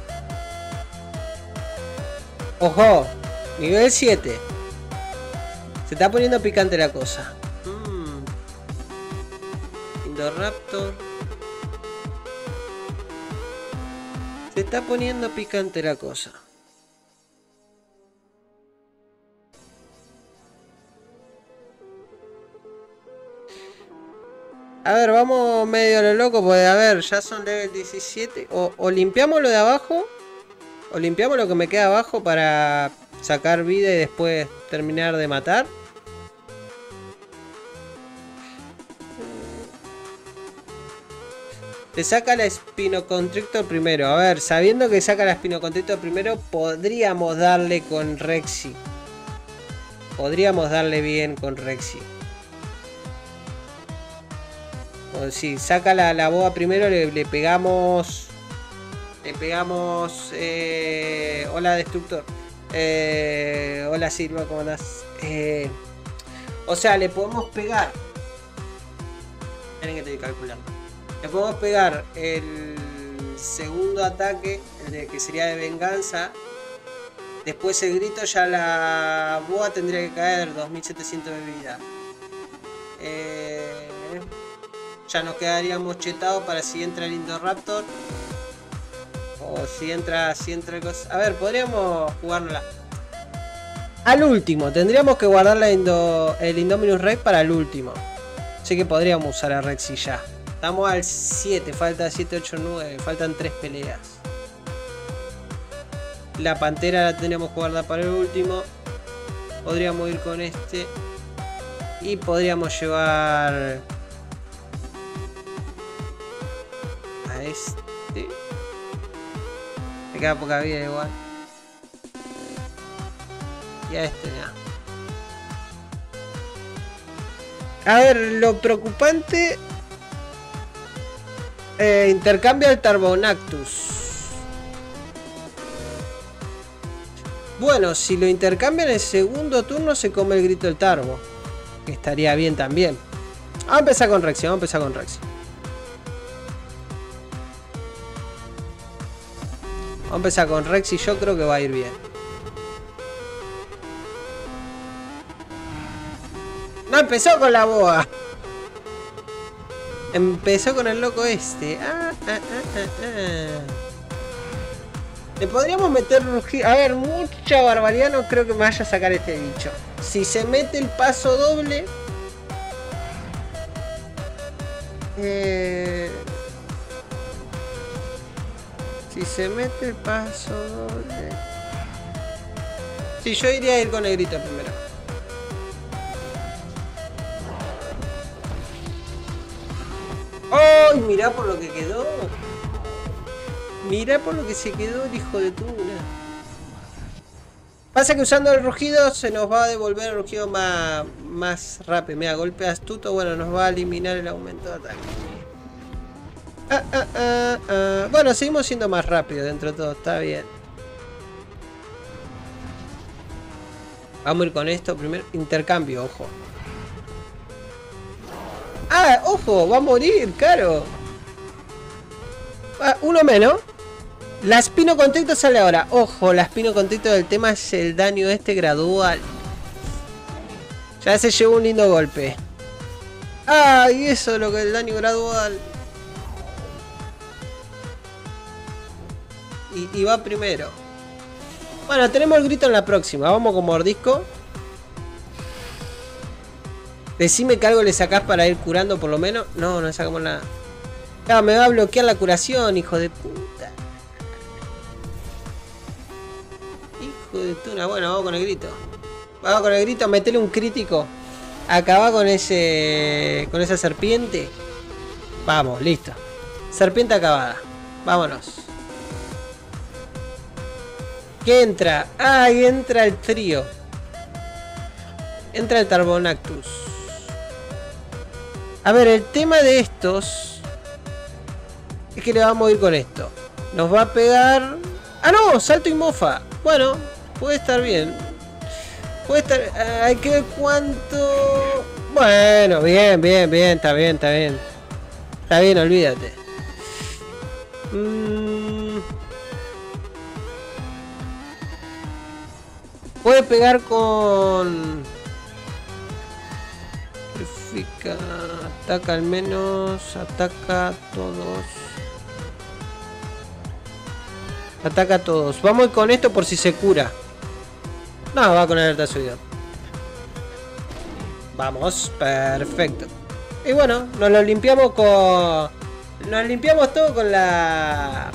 S1: Ojo, nivel siete. Se está poniendo picante la cosa. Mm. Indoraptor. Se está poniendo picante la cosa. A ver, vamos medio a lo loco, porque a ver, ya son level diecisiete. O, o limpiamos lo de abajo. O limpiamos lo que me queda abajo para sacar vida y después terminar de matar. Te saca la Spinoconstrictor primero. A ver, sabiendo que saca la Spinoconstrictor primero, podríamos darle con Rexy. Podríamos darle bien con Rexy. O si saca la, la boa primero, le, le pegamos... Le pegamos... Eh, hola, Destructor. Eh, hola, Silva, ¿cómo andás? Eh, o sea, le podemos pegar... Tienen que estoy calculando. Le podemos pegar el segundo ataque, el de, que sería de venganza. Después el grito, ya la boa tendría que caer dos mil setecientos de vida. Eh, ya nos quedaríamos chetados para si entra el Indoraptor. O si entra, si entra el cosa. A ver, podríamos jugárnosla. Al último, tendríamos que guardar la Indo, el Indominus Rex para el último. Así que podríamos usar a Rexy ya. Estamos al siete, falta siete, ocho, nueve, faltan tres peleas. La pantera la tenemos que guardar para el último. Podríamos ir con este. Y podríamos llevar a este. Me queda poca vida igual. Y a este ya. A ver, lo preocupante... Eh, intercambia el Tarbonactus. Bueno, si lo intercambia en el segundo turno, se come el grito del Tarbo. Que estaría bien también. Vamos a empezar con Rexy, vamos a empezar con Rexy. Vamos a empezar con Rexy, yo creo que va a ir bien. No empezó con la boa. Empezó con el loco este. Ah, ah, ah, ah, ah. Le podríamos meter rugido. A ver, mucha barbaridad no creo que me vaya a sacar este bicho. Si se mete el paso doble. Eh, si se mete el paso doble. Sí, yo iría a ir con negrito primero. ¡Ay! Mirá por lo que quedó. Mirá por lo que se quedó el hijo de tuna. Pasa que usando el rugido se nos va a devolver el rugido más, más rápido. Mira, golpe astuto, bueno, nos va a eliminar el aumento de ataque. Ah, ah, ah, ah. Bueno, seguimos siendo más rápidos dentro de todo, está bien. Vamos a ir con esto primero. Intercambio, ojo. Ah, ojo, va a morir, caro. Ah, uno menos. La espino contacto sale ahora. Ojo, la espino contacto del tema es el daño este gradual. Ya se llevó un lindo golpe. Ah, y eso es lo que es el daño gradual. Y, y va primero. Bueno, tenemos el grito en la próxima. Vamos con mordisco. Decime que algo le sacás para ir curando por lo menos. No, no sacamos nada. Claro, me va a bloquear la curación, hijo de puta. Hijo de tuna. Bueno, vamos con el grito. Vamos con el grito, metele un crítico. Acaba con ese. Con esa serpiente. Vamos, listo. Serpiente acabada. Vámonos. ¿Qué entra? ¡Ay! Entra el trío. Entra el Tarbonactus. A ver, el tema de estos es que le vamos a ir con esto. Nos va a pegar... ¡Ah, no! Salto y mofa. Bueno, puede estar bien. Puede estar... Hay que ver cuánto... Bueno, bien, bien, bien. Está bien, está bien. Está bien, olvídate. Mm... Puede pegar con... Purifica... Ataca al menos... Ataca a todos... Ataca a todos. Vamos con esto por si se cura. No, va con alerta subida. Vamos, perfecto. Y bueno, nos lo limpiamos con... Nos limpiamos todo con la...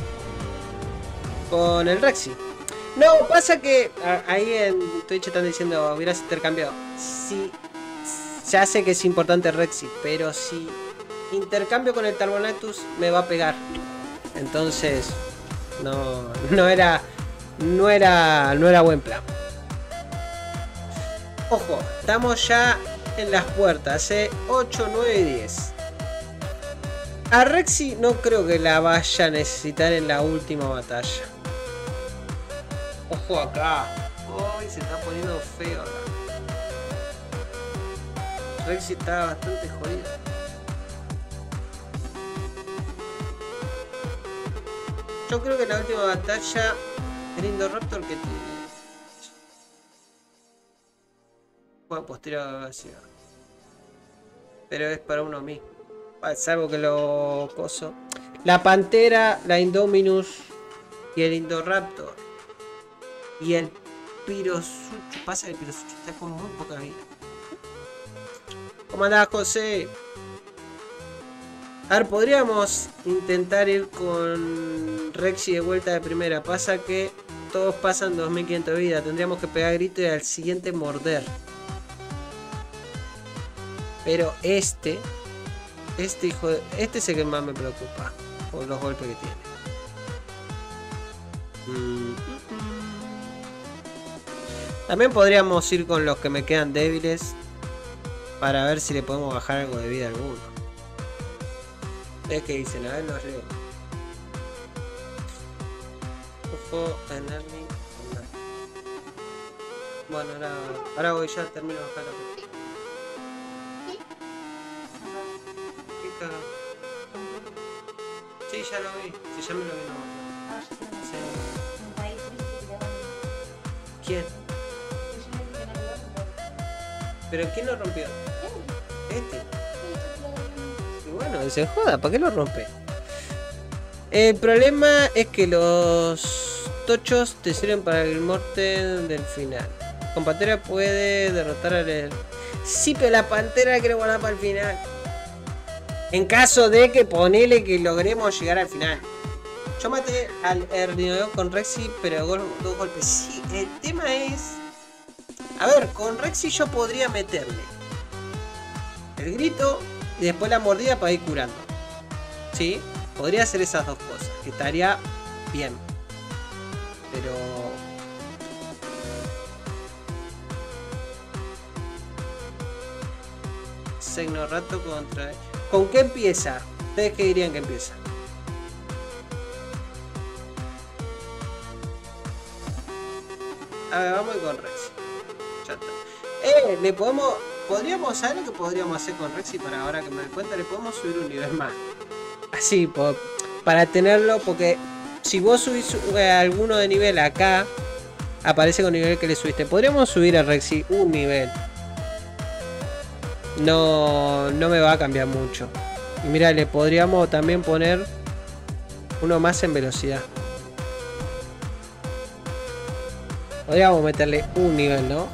S1: Con el Rexy. No, pasa que ahí en Twitch están diciendo hubieras intercambiado. Sí, ya sé que es importante Rexy, pero si intercambio con el Tarbonactus me va a pegar. Entonces, no, no era, no era, no era buen plan. Ojo, estamos ya en las puertas, ¿eh? ocho, nueve y diez. A Rexy no creo que la vaya a necesitar en la última batalla. Ojo acá. Uy, se está poniendo feo acá. Rexy está bastante jodido. Yo creo que en la última batalla el Indoraptor que tiene. Bueno, posterior vacío. Pero es para uno mismo. Salvo que lo coso. La Pantera, la Indominus y el Indoraptor. Y el Pirosucho. Pasa que el Pirosucho está con muy poca vida. ¿Cómo andás, José? A ver, podríamos intentar ir con Rexy de vuelta de primera. Pasa que todos pasan dos mil quinientos de vida. Tendríamos que pegar grito y al siguiente morder. Pero este... Este hijo de... Este es el que más me preocupa. Por los golpes que tiene. Mm. También podríamos ir con los que me quedan débiles para ver si le podemos bajar algo de vida a alguno. Es que dicen, a ver, los leo. Ojo, Enarni. Bueno, ahora, ahora voy ya, termino de bajar la... ¿Qué caga? Sí, ya lo vi. Sí, ya me lo vi. No. Sí. ¿Quién? ¿Pero quién lo rompió? Este. Y bueno, se joda, ¿para qué lo rompe? El problema es que los tochos te sirven para el mortem del final. Con Pantera puede derrotar al... Sí, pero la Pantera la quiero guardar para el final. En caso de que ponele que logremos llegar al final. Yo maté al Herniodeo con Rexy, pero gol, dos golpes. Sí, el tema es... A ver, con Rexy yo podría meterle el grito y después la mordida para ir curando. Sí, podría hacer esas dos cosas, que estaría bien. Pero... Signo rato contra... ¿Con qué empieza? ¿Ustedes qué dirían que empieza? A ver, vamos con Rexy. Ya está. Eh, le podemos... Podríamos... ¿Saber lo que podríamos hacer con Rexy para ahora que me doy cuenta? Le podemos subir un nivel más. Así, por, para tenerlo, porque si vos subís eh, alguno de nivel acá, aparece con el nivel que le subiste. Podríamos subir a Rexy un nivel. No, no me va a cambiar mucho. Y mira, le podríamos también poner uno más en velocidad. Podríamos meterle un nivel, ¿no?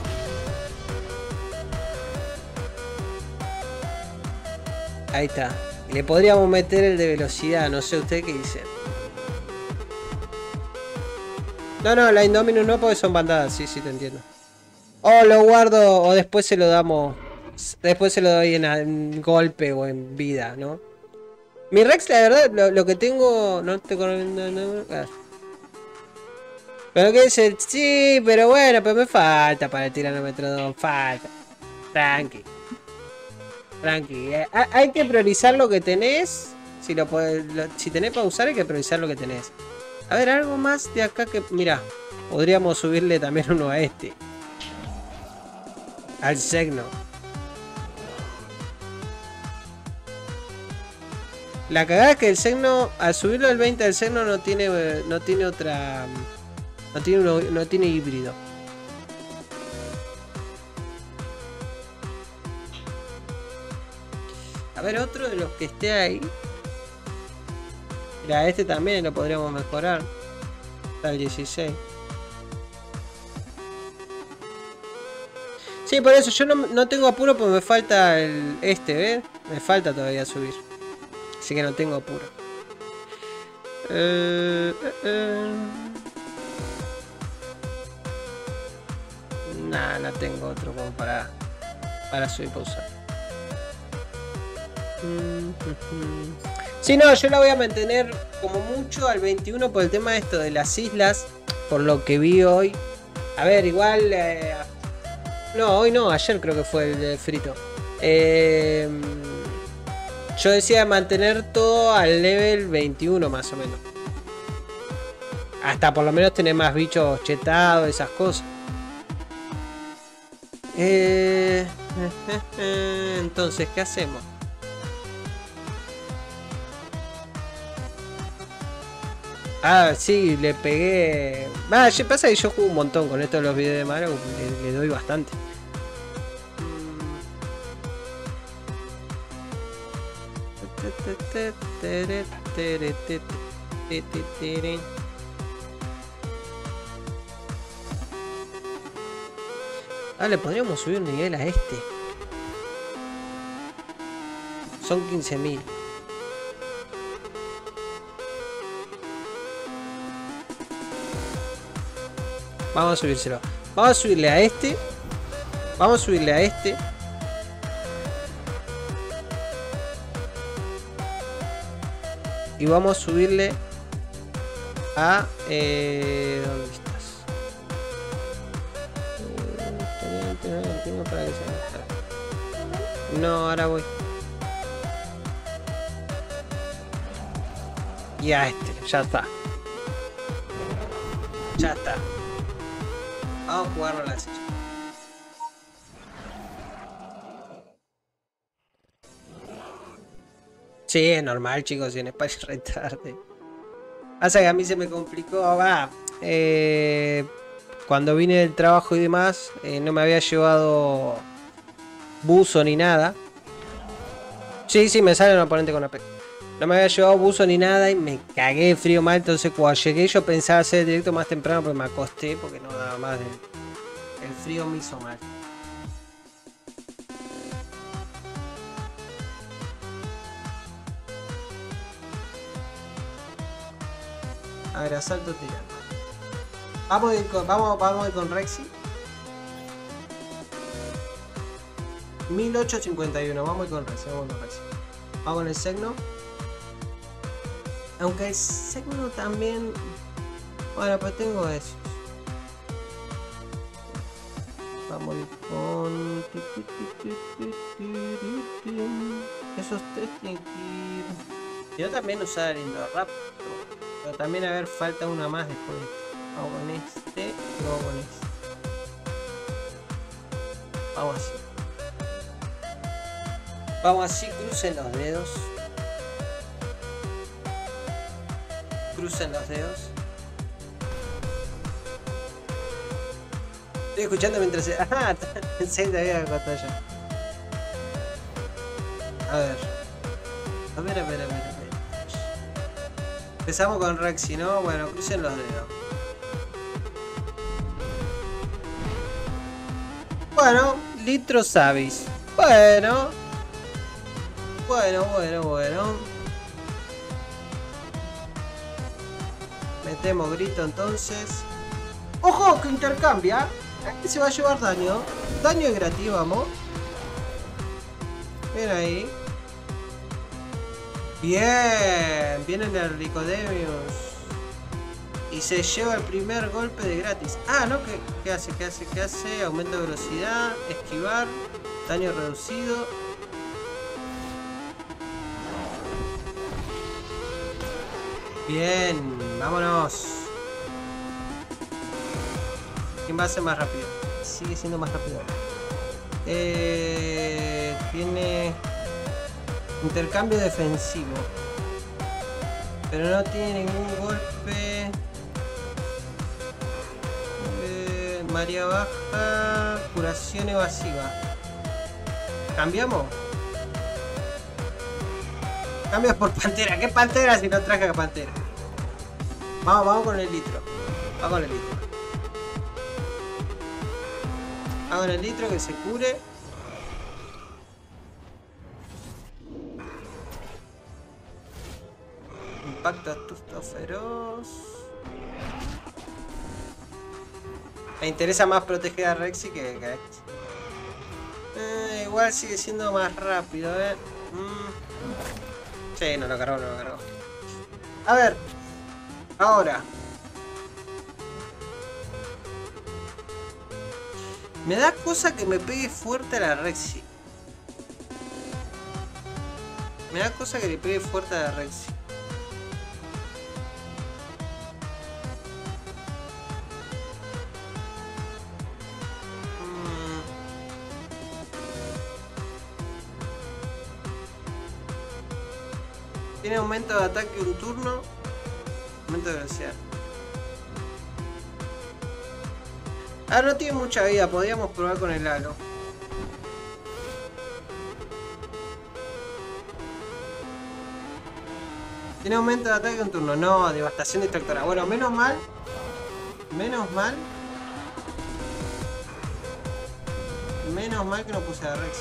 S1: Ahí está. Le podríamos meter el de velocidad. No sé usted qué dice. No, no, la Indominus no, porque son bandadas. Sí, sí, te entiendo. O lo guardo o después se lo damos... Después se lo doy en, en golpe o en vida, ¿no? Mi Rex, la verdad, lo, lo que tengo... No te no, no, ah. Pero que dice, sí, pero bueno, pero me falta para el tiranómetro dos, falta. Tranqui. Tranqui. Eh, hay que priorizar lo que tenés. Si lo, lo si tenés para usar, hay que priorizar lo que tenés. A ver, algo más de acá que... Mira, podríamos subirle también uno a este. Al Segno. La cagada es que el Segno, al subirlo al veinte del Segno, no tiene, no tiene otra... No tiene, uno, no tiene híbrido. A ver, otro de los que esté ahí. Mira, este también lo podríamos mejorar. Está el dieciséis. Sí, por eso yo no, no tengo apuro porque me falta el este, ¿ves? Me falta todavía subir. Así que no tengo apuro. Eh, eh, eh. Nah, no tengo otro como para, para subir para usar. Sí, no, yo la voy a mantener como mucho al veintiuno por el tema de esto de las islas. Por lo que vi hoy. A ver, igual... Eh, no, hoy no, ayer creo que fue el de frito. Eh, yo decía mantener todo al level veintiuno más o menos. Hasta por lo menos tener más bichos chetados, esas cosas. Eh, entonces, ¿qué hacemos? Ah, sí, le pegué... Ah, ¿qué pasa? Que yo juego un montón con esto de los videos de Mario, le, le doy bastante. Ah, le podríamos subir un nivel a este. Son quince mil. Vamos a subírselo. Vamos a subirle a este. Vamos a subirle a este. Y vamos a subirle a... Eh, ¿dónde estás? Para que se... No, ahora voy. Y a este, ya está. Ya está. Vamos a jugarlo a la silla. Sí, es normal, chicos, si en España es re tarde. Pasa que a mí se me complicó, va. Eh, cuando vine del trabajo y demás, eh, no me había llevado buzo ni nada. Sí, sí, me sale un oponente con A P. No me había llevado buzo ni nada y me cagué de frío mal. Entonces cuando llegué yo pensaba hacer el directo más temprano, pero me acosté porque no daba más de... El frío me hizo mal. A ver, asalto tirando. Vamos a ir con, vamos, vamos a ir con Rexy. mil ochocientos cincuenta y uno, vamos a ir con Rexy, vamos con Rexy. Vamos con el Segno. Aunque el Segno también... Bueno, pues tengo esos. Vamos a ir con... Esos tres tienen que ir... Yo también usar el Indoraptor. Pero también a ver, falta una más después de este. Vamos con este y vamos con este. Vamos así. Vamos así, crucen los dedos. Crucen los dedos. Estoy escuchando mientras se... ¡Ah! Pensé que había batalla. A ver. A ver, a ver, a ver, a ver. Empezamos con Rexy, ¿no? Bueno, crucen los dedos. Bueno, Litro Savis. Bueno. Bueno, bueno, bueno. Metemos grito entonces. ¡Ojo! Que intercambia. Aquí se va a llevar daño. Daño es gratis, vamos. Ven ahí. Bien. Viene el Ricodemius. Y se lleva el primer golpe de gratis. Ah, no, ¿qué, qué hace? ¿Qué hace? ¿Qué hace? Aumento de velocidad. Esquivar. Daño reducido. Bien, vámonos. ¿Quién va a ser más rápido? Sigue siendo más rápido. Eh, tiene intercambio defensivo. Pero no tiene ningún golpe. Eh, María baja. Curación evasiva. ¿Cambiamos? Cambios por Pantera. ¿Qué Pantera si no traje a Pantera? Vamos, vamos con el litro. Vamos con el litro. Vamos con el litro que se cure. Impacto astuto feroz. Me interesa más proteger a Rexy que, que este. Eh, igual sigue siendo más rápido, eh. Mm. Sí, no lo cargó, no lo cargó. A ver. Ahora. Me da cosa que me pegue fuerte a la Rexy. Me da cosa que le pegue fuerte a la Rexy. Tiene aumento de ataque un turno. Aumento de velocidad. Ah, no tiene mucha vida. Podríamos probar con el halo. Tiene aumento de ataque un turno. No, devastación distractora. Bueno, menos mal. Menos mal. Menos mal que no puse a Rexy.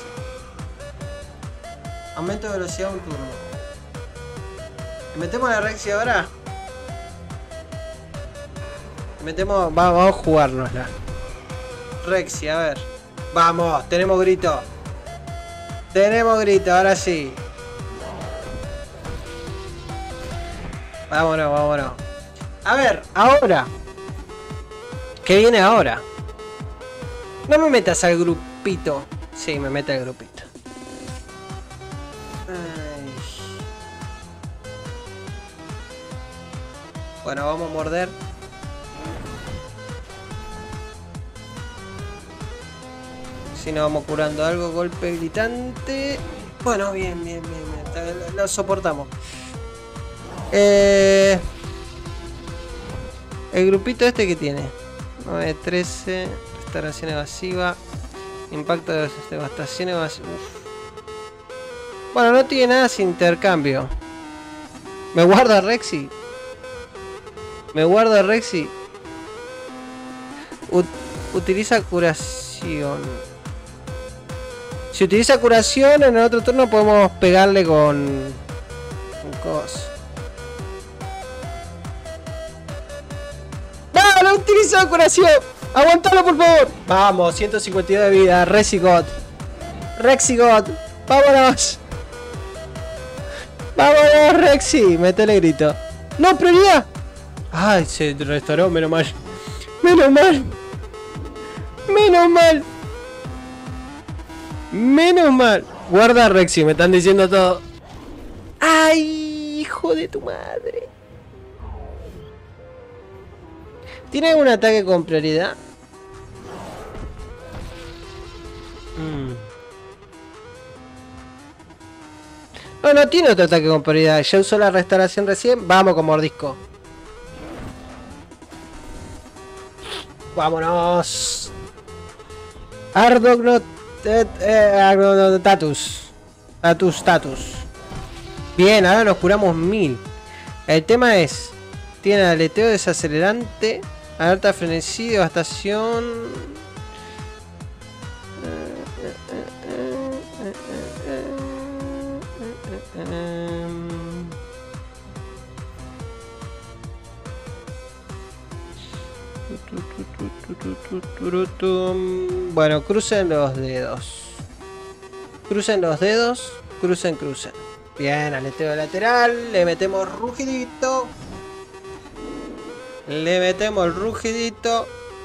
S1: Aumento de velocidad un turno. ¿Metemos la Rexy ahora? Metemos... Vamos a jugárnosla. Rexy, a ver. Vamos, tenemos grito. Tenemos grito, ahora sí. Vámonos, vámonos. A ver, ahora. ¿Qué viene ahora? No me metas al grupito. Sí, me mete al grupito. Bueno, vamos a morder. Si nos vamos curando algo, golpe gritante. Bueno, bien, bien, bien, bien. Lo, lo soportamos. Eh, el grupito este que tiene nueve trece, restauración evasiva. Impacto de las devastaciones. Uf. Bueno, no tiene nada sin intercambio. Me guardo a Rexy. Me guardo a Rexy. Ut utiliza curación. Si utiliza curación, en el otro turno podemos pegarle con... con cos. ¡No! ¡No utiliza curación! ¡Aguantalo, por favor! Vamos, ciento cincuenta y dos de vida. Rexigot. Rexigot. ¡Vámonos! ¡Vámonos, Rexy! Métele grito. ¡No, prioridad! ¡Ay, se restauró! Menos mal. ¡Menos mal! ¡Menos mal! ¡Menos mal! Guarda a Rexy, me están diciendo todo. ¡Ay, hijo de tu madre! ¿Tiene algún ataque con prioridad? Mm. No, no tiene otro ataque con prioridad. Ya usó la restauración recién. Vamos con mordisco. ¡Vámonos! Ardogno... Eh, Tatus. Tatus, Tatus. Bien, ahora nos curamos mil. El tema es... Tiene aleteo desacelerante... Alerta frenesí, devastación... Bueno, crucen los dedos. Crucen los dedos. Crucen, crucen. Bien, aleteo lateral. Le metemos rugidito. Le metemos el rugidito.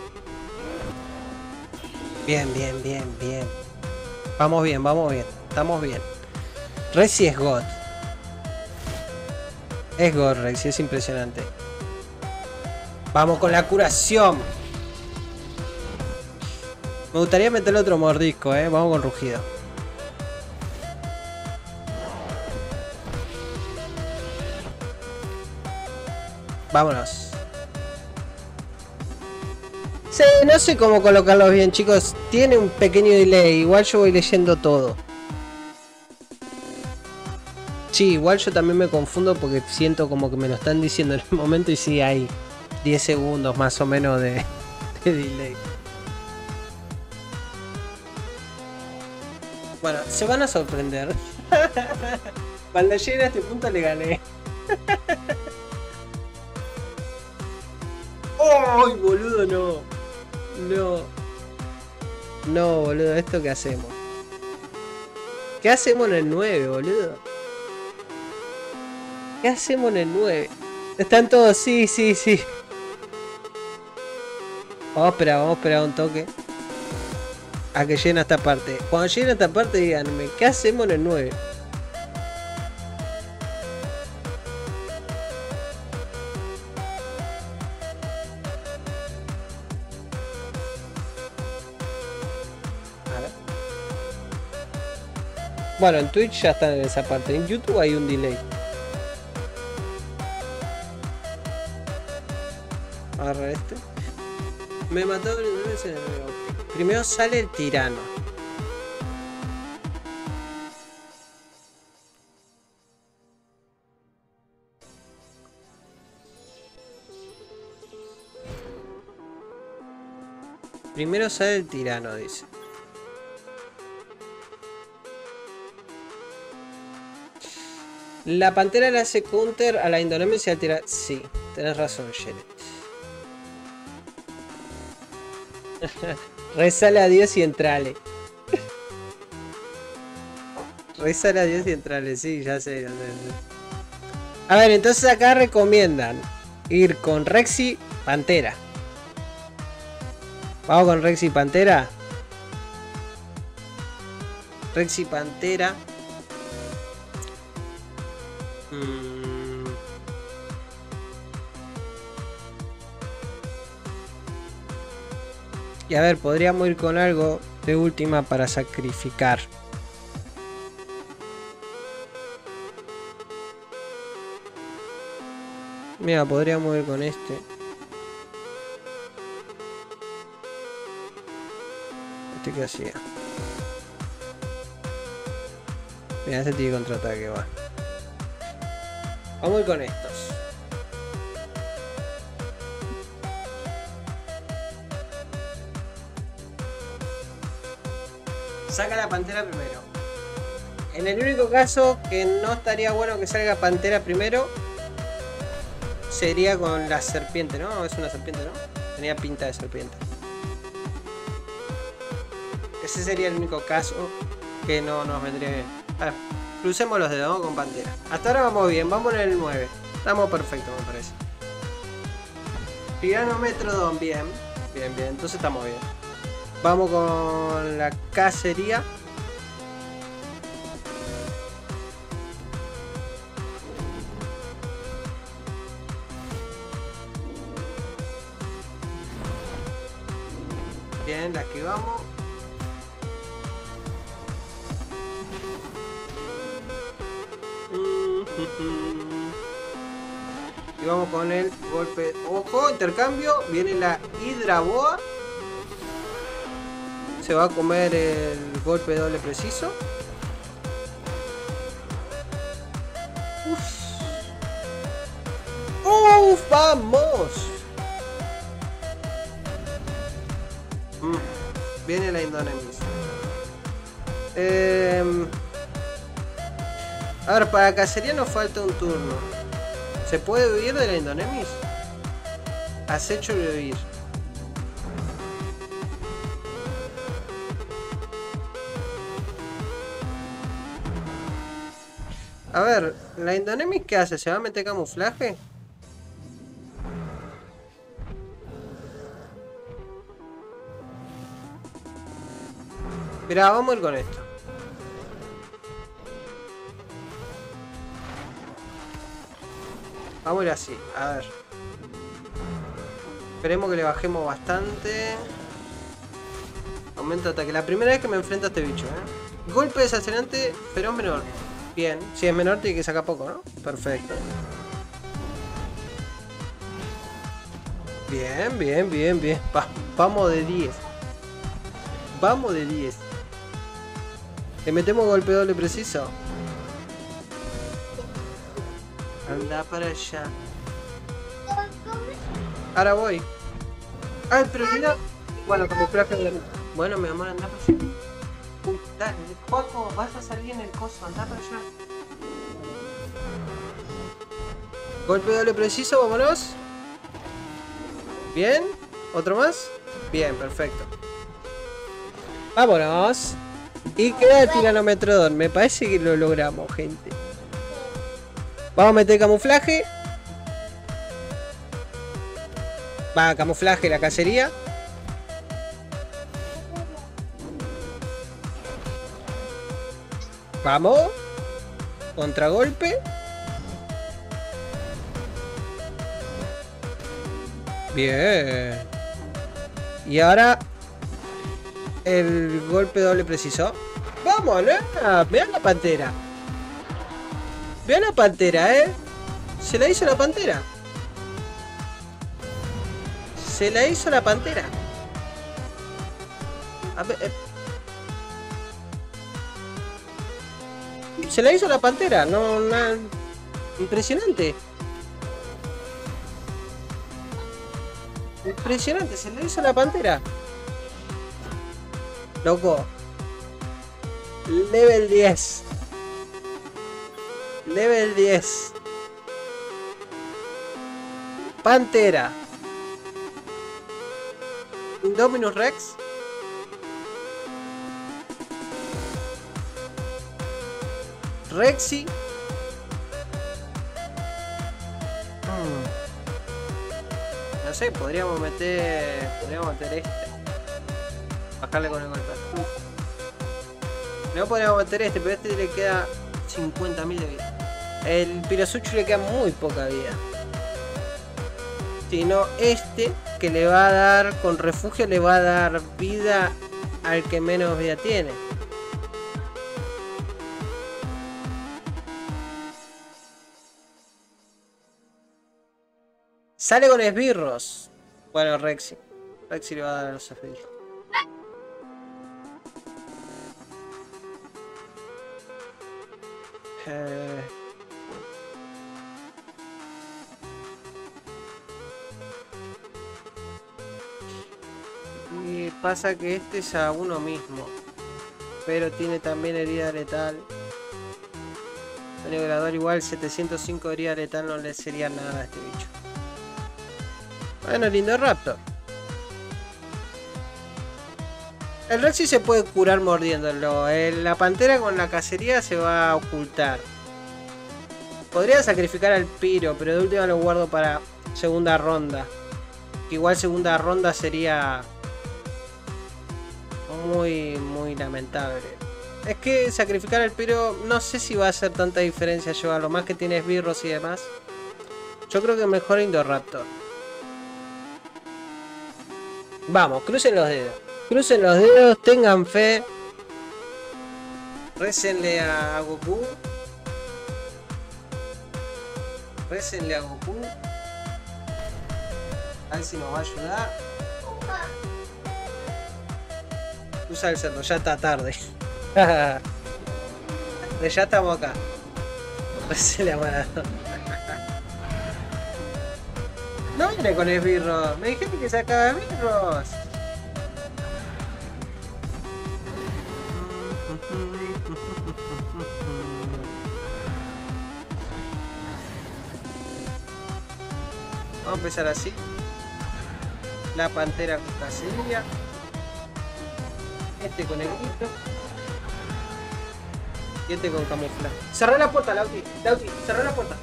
S1: Bien, bien, bien, bien. Vamos bien, vamos bien. Estamos bien. Rexy es God. Es God, Rexy. Es impresionante. Vamos con la curación. Me gustaría meterle otro mordisco, eh. Vamos con rugido. Vámonos. Sí, no sé cómo colocarlos bien, chicos. Tiene un pequeño delay. Igual yo voy leyendo todo. Sí, igual yo también me confundo porque siento como que me lo están diciendo en el momento y sí hay diez segundos más o menos de, de delay. Bueno, se van a sorprender. Cuando llegue a este punto le gané. ¡Ay, boludo, no! No. No, boludo, ¿esto qué hacemos? ¿Qué hacemos en el nueve, boludo? ¿Qué hacemos en el nueve? Están todos, sí, sí, sí. Vamos a esperar, vamos a esperar un toque. A que llegue esta parte. Cuando llegue esta parte, díganme, ¿qué hacemos en el nueve? A ver. Bueno, en Twitch ya está en esa parte. En YouTube hay un delay. Agarra este. Me mató el okay. Primero sale el tirano. Primero sale el tirano, dice. La pantera le hace counter a la indolencia y al tirano. Sí, tenés razón, Janet. Rezale a Dios y entrale. Rezale a Dios y entrale, sí, ya sé, ya sé, ya sé. A ver, entonces acá recomiendan ir con Rexy Pantera. Vamos con Rexy Pantera. Rexy Pantera. Mm. Y a ver, podríamos ir con algo de última para sacrificar. Mira, podríamos ir con este. Este que hacía. Mira, ese tiene contraataque, va. Vamos a ir con estos. Saca la pantera primero. En el único caso que no estaría bueno que salga pantera primero sería con la serpiente, ¿no? Es una serpiente, ¿no? Tenía pinta de serpiente. Ese sería el único caso que no nos vendría bien. A ver, crucemos los dedos, ¿no? Con pantera. Hasta ahora vamos bien, vamos en el nueve. Estamos perfectos, me parece. Tiranosmetrodon, bien. Bien, bien, entonces estamos bien. Vamos con la cacería. Bien, la esquivamos. Y vamos con el golpe. Ojo, intercambio. Viene la Hidraboa. Se va a comer el golpe doble preciso. Uf. Uf, vamos. Mm. Viene la Indonemis. Eh... A ver, para cacería nos falta un turno. ¿Se puede huir de la Indonemis? Acecho y huir. A ver, ¿la Indonemis qué hace? ¿Se va a meter camuflaje? Mirá, vamos a ir con esto. Vamos a ir así, a ver. Esperemos que le bajemos bastante. Aumenta ataque. La primera vez que me enfrento a este bicho, ¿eh? Golpe desacelerante, feroz menor. Bien, si es menor tiene que sacar poco, ¿no? Perfecto. Bien, bien, bien, bien. Va, vamos de diez. Vamos de diez. Le metemos golpe doble preciso. Anda para allá. Ahora voy. Ay, pero mira. Bueno, como placa de la... Bueno, mi amor, anda para allá. Dale, Juaco, vas a salir en el coso, anda para allá. Golpe doble preciso, vámonos. Bien, otro más. Bien, perfecto. Vámonos. Y queda el Tiranosmetrodon. Me parece que lo logramos, gente. Vamos a meter camuflaje. Va, camuflaje, la cacería. Vamos. Contragolpe. Bien. Y ahora el golpe doble preciso. Vamos, ¿no? Vean la pantera. Vean la pantera, ¿eh? Se la hizo la pantera. Se la hizo la pantera. A ver, eh. Se la hizo la pantera. No, no. Impresionante. Impresionante, se la hizo la pantera. Loco. Level diez. Level diez. Pantera. Indominus Rex. Rexy. Hmm. No sé, podríamos meter. Podríamos meter este. Bajarle con el golpe. No podríamos meter este, pero este le queda cincuenta mil de vida. El Pirosuchu le queda muy poca vida. Sino este que le va a dar, con refugio le va a dar vida al que menos vida tiene. Sale con esbirros. Bueno, Rexy. Rexy le va a dar a los esbirros. Eh... Y pasa que este es a uno mismo, pero tiene también herida letal. Daño gradual igual, setecientos cinco de herida letal no le sería nada a este bicho. Bueno, lindo Raptor. El Rexy se puede curar mordiéndolo. La pantera con la cacería se va a ocultar. Podría sacrificar al Piro, pero de última lo guardo para segunda ronda. Que igual segunda ronda sería muy, muy lamentable. Es que sacrificar al Piro no sé si va a hacer tanta diferencia llevarlo. Más que tiene esbirros y demás. Yo creo que mejor Indoraptor. Vamos, crucen los dedos. Crucen los dedos, tengan fe. Récenle a Goku. Récenle a Goku. A ver si nos va a ayudar. Usa el cerdo, ya está tarde. Ya estamos acá. Récenle a Maradona. No viene con esbirros. Me dijiste que sacaba esbirros. Vamos a empezar así. La pantera con cacería. Este con el grito. Y este con camuflaje. Cerrá la puerta, Lauti. Lauti, cerrá la puerta.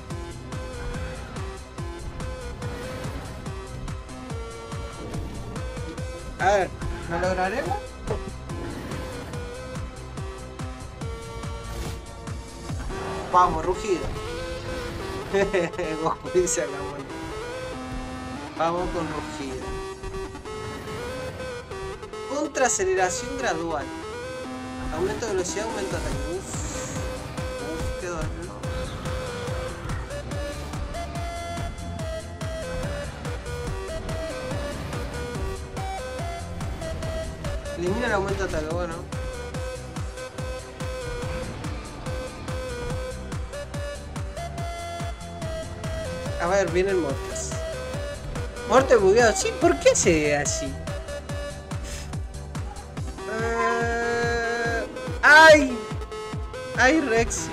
S1: A ver, ¿lo lograremos? Vamos, rugido. Goku dice acá, bueno. Vamos con rugido. Contra aceleración gradual. Aumento de velocidad, aumento de ataque. Uff. Uff, qué dolor. Elimina el aumento de ataque, bueno. A ver, viene el Mortis. Morte bugueado, sí, ¿por qué se ve así? Uh... ¡Ay! ¡Ay, Rexy!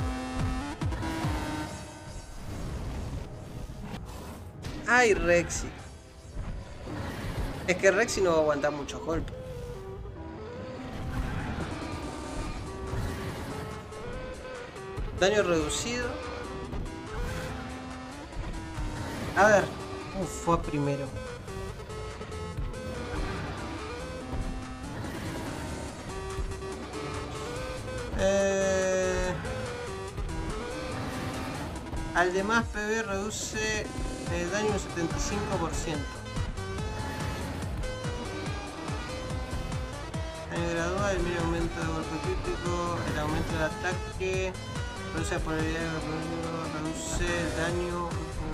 S1: ¡Ay, Rexy! Es que Rexy no va a aguantar muchos golpes. Daño reducido. A ver. Uf, fue primero. Eh... Al demás P B reduce el daño un setenta y cinco por ciento. Daño gradual, el mínimo aumento de golpe crítico, el aumento del ataque, reduce la probabilidad de reduce el daño.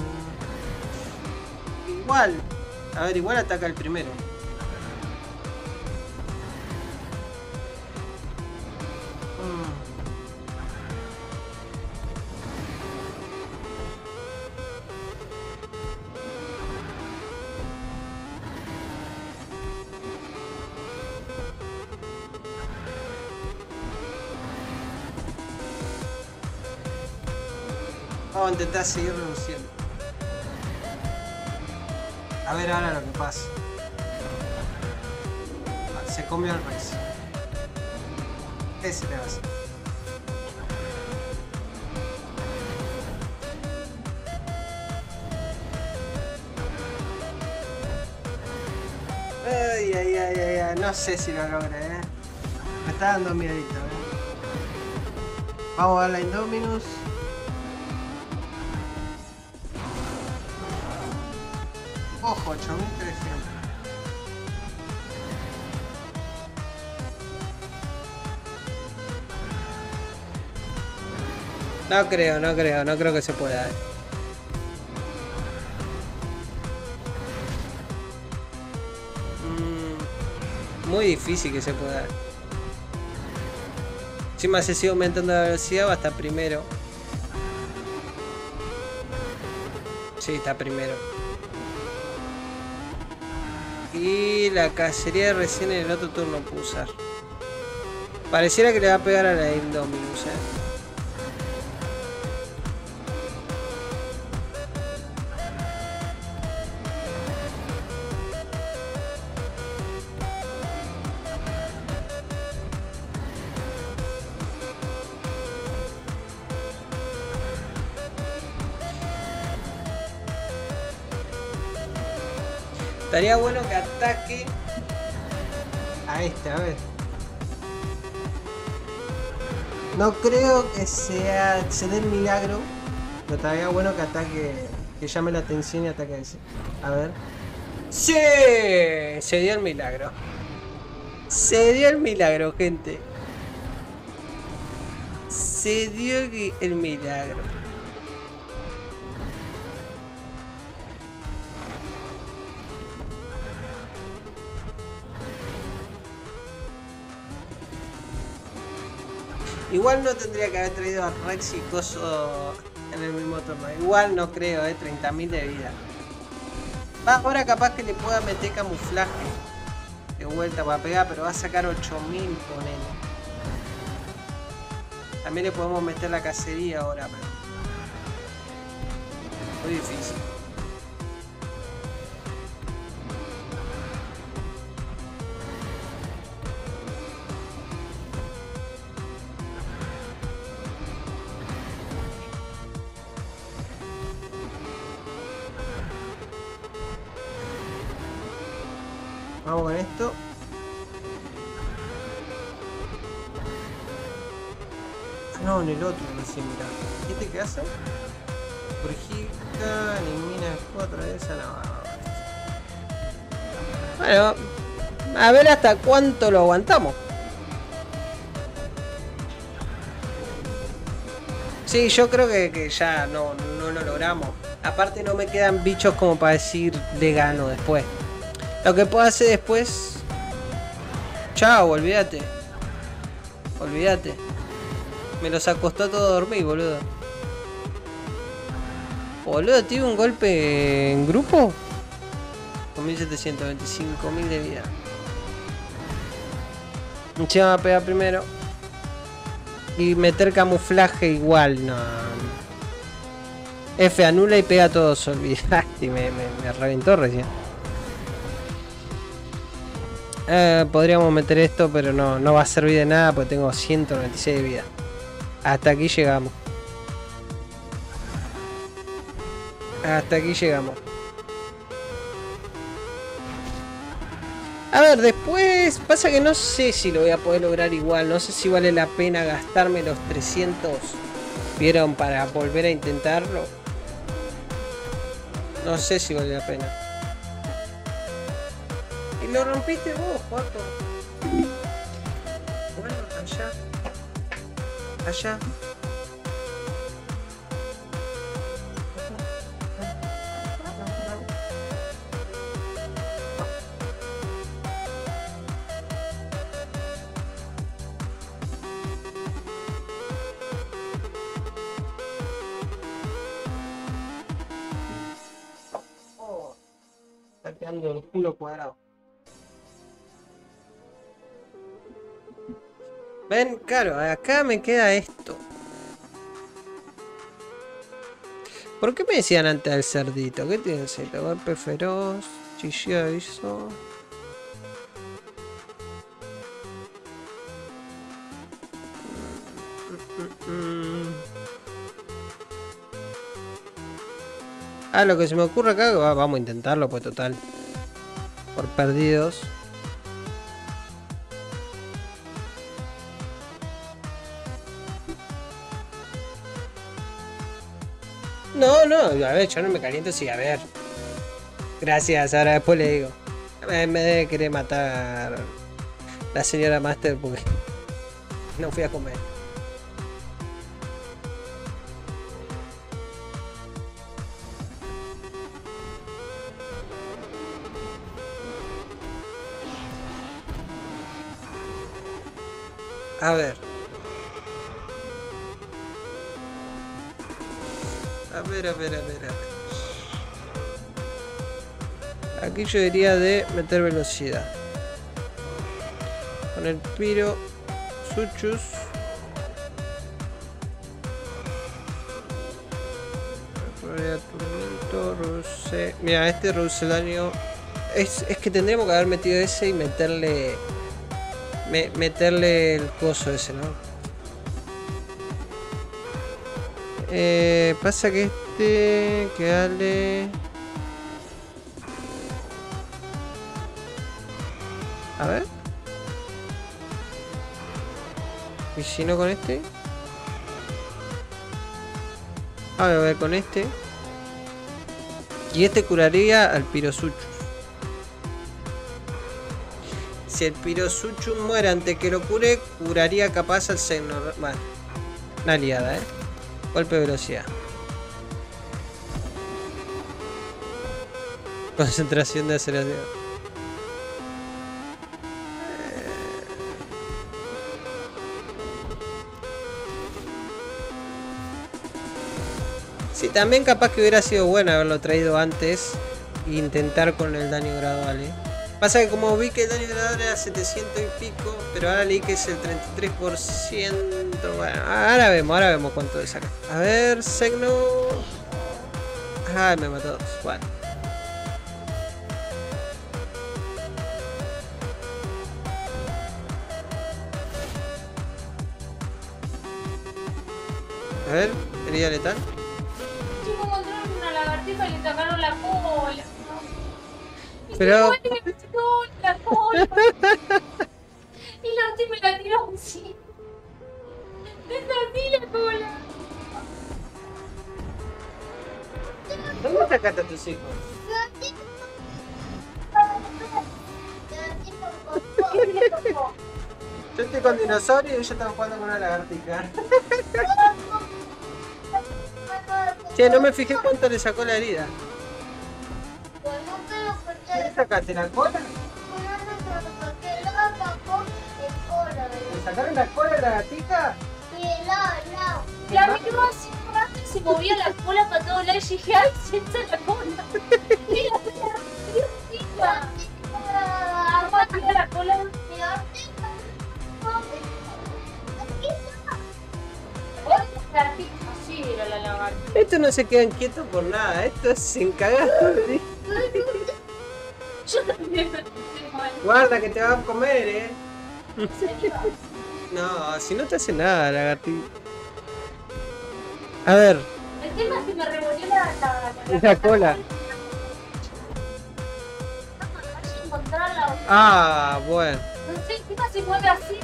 S1: Igual, a ver, igual ataca el primero. Mm. Vamos a intentar seguir reduciendo. A ver ahora lo que pasa. Se comió el Rex. Ese le va a hacer. Ay, ay, ay, ay, ay. No sé si lo logré, eh. Me está dando miedito, eh. Vamos a ver la Indominus. Ojo, ocho mil trescientos. No creo, no creo, no creo que se pueda. Mm, muy difícil que se pueda. Encima se sigue aumentando la velocidad, va a estar primero. Sí, está primero. Y la cacería recién en el otro turno puedo usar. Pareciera que le va a pegar a la Indominus, eh. Estaría bueno que ataque a este, a ver. No creo que sea se dé el milagro, pero estaría bueno que ataque, que llame la atención y ataque a ese. A ver. ¡Sí! Se dio el milagro. Se dio el milagro, gente. Se dio el milagro. Igual no tendría que haber traído a Rex y Coso en el mismo turno. Igual no creo, eh, treinta mil de vida. Va, ahora capaz que le pueda meter camuflaje de vuelta para pegar, pero va a sacar ocho mil, ponele. También le podemos meter la cacería ahora, pero muy difícil. Vamos con esto. Ah, no, en el otro recién, mirá. ¿Este qué hace? Purgica, elimina cuatro de esa, no. Bueno, a ver hasta cuánto lo aguantamos. Sí, yo creo que, que ya no, no lo logramos. Aparte no me quedan bichos como para decir le gano después. Lo que puedo hacer después... Chao, olvídate. Olvídate. Me los acostó todo a dormir, boludo. Boludo, ¿tiene un golpe en grupo? Con mil setecientos veinticinco mil de vida. Se va a pegar primero. Y meter camuflaje igual, no. F anula y pega a todos, olvidaste. Me, me, me reventó recién. Eh, podríamos meter esto, pero no, no va a servir de nada porque tengo ciento noventa y seis de vida. Hasta aquí llegamos. Hasta aquí llegamos. A ver, después pasa que no sé si lo voy a poder lograr igual. No sé si vale la pena gastarme los trescientos. ¿Vieron? Para volver a intentarlo. No sé si vale la pena. Y lo rompiste vos, Juaco. Bueno, allá. Allá. Oh, está quedando el culo cuadrado. Ven, claro, acá me queda esto. ¿Por qué me decían antes del cerdito? ¿Qué tiene el cerdito? Golpe feroz, chilleo aviso. Ah, lo que se me ocurre acá, vamos a intentarlo, pues total. Por perdidos. No, no, a ver, yo no me caliento, sí, a ver. Gracias, ahora después le digo. Me debe querer matar la señora Master porque no fui a comer. A ver. A ver, a ver, a ver, a ver. Aquí yo diría de meter velocidad. Con el Piro Suchus. Ruse. Mira, este reduce el daño. Es, es que tendríamos que haber metido ese y meterle. Me, meterle el coso ese, ¿no? Eh, pasa que este. Que dale. A ver. ¿Y si no con este? A ver, a ver, con este. Y este curaría al Pirosuchus. Si el Pirosuchus muere antes que lo cure, curaría capaz al Xehanort. Bueno, una aliada, eh. Golpe de velocidad. Concentración de aceleración. Sí, también capaz que hubiera sido bueno haberlo traído antes e intentar con el daño gradual, ¿eh? Pasa que como vi que el daño gradual era setecientos y pico, pero ahora leí que es el treinta y tres por ciento. Bueno, ahora vemos, ahora vemos cuánto le saca. A ver, Segno. Ay, me mató dos. Bueno. A ver, herida letal.
S2: Chicos, encontraron una lagartija y le sacaron la cola. Y
S1: Pero...
S2: se muere, me sacó la cola. Y la última me la tiró así. Es así la cola.
S1: ¿Dónde sacaste a tus hijos?
S2: ¿Qué le tocó?
S1: Yo estoy con dinosaurio y ellos están jugando con una lagartija. Che, no me fijé cuánto le sacó la herida. ¿Qué le sacaste? ¿La cola? ¿Le sacaron la cola a la lagartija?
S2: La miró así rato y se movía la cola para todos lados y dije, ay, sienta la cola. Mira, mira, mira, mira la cola. Así era la lagartija.
S1: Estos no se quedan quietos por nada, estos se encagan.
S2: Yo también me puse mal.
S1: Guarda que te va a comer, eh.
S2: ¿En serio?
S1: No, si no te hace nada, lagartija. A ver.
S2: El tema es que me revolvió la, la, la,
S1: La cola.
S2: No, no vaya a encontrarla.
S1: Ah, bueno.
S2: No sé, encima se mueve así.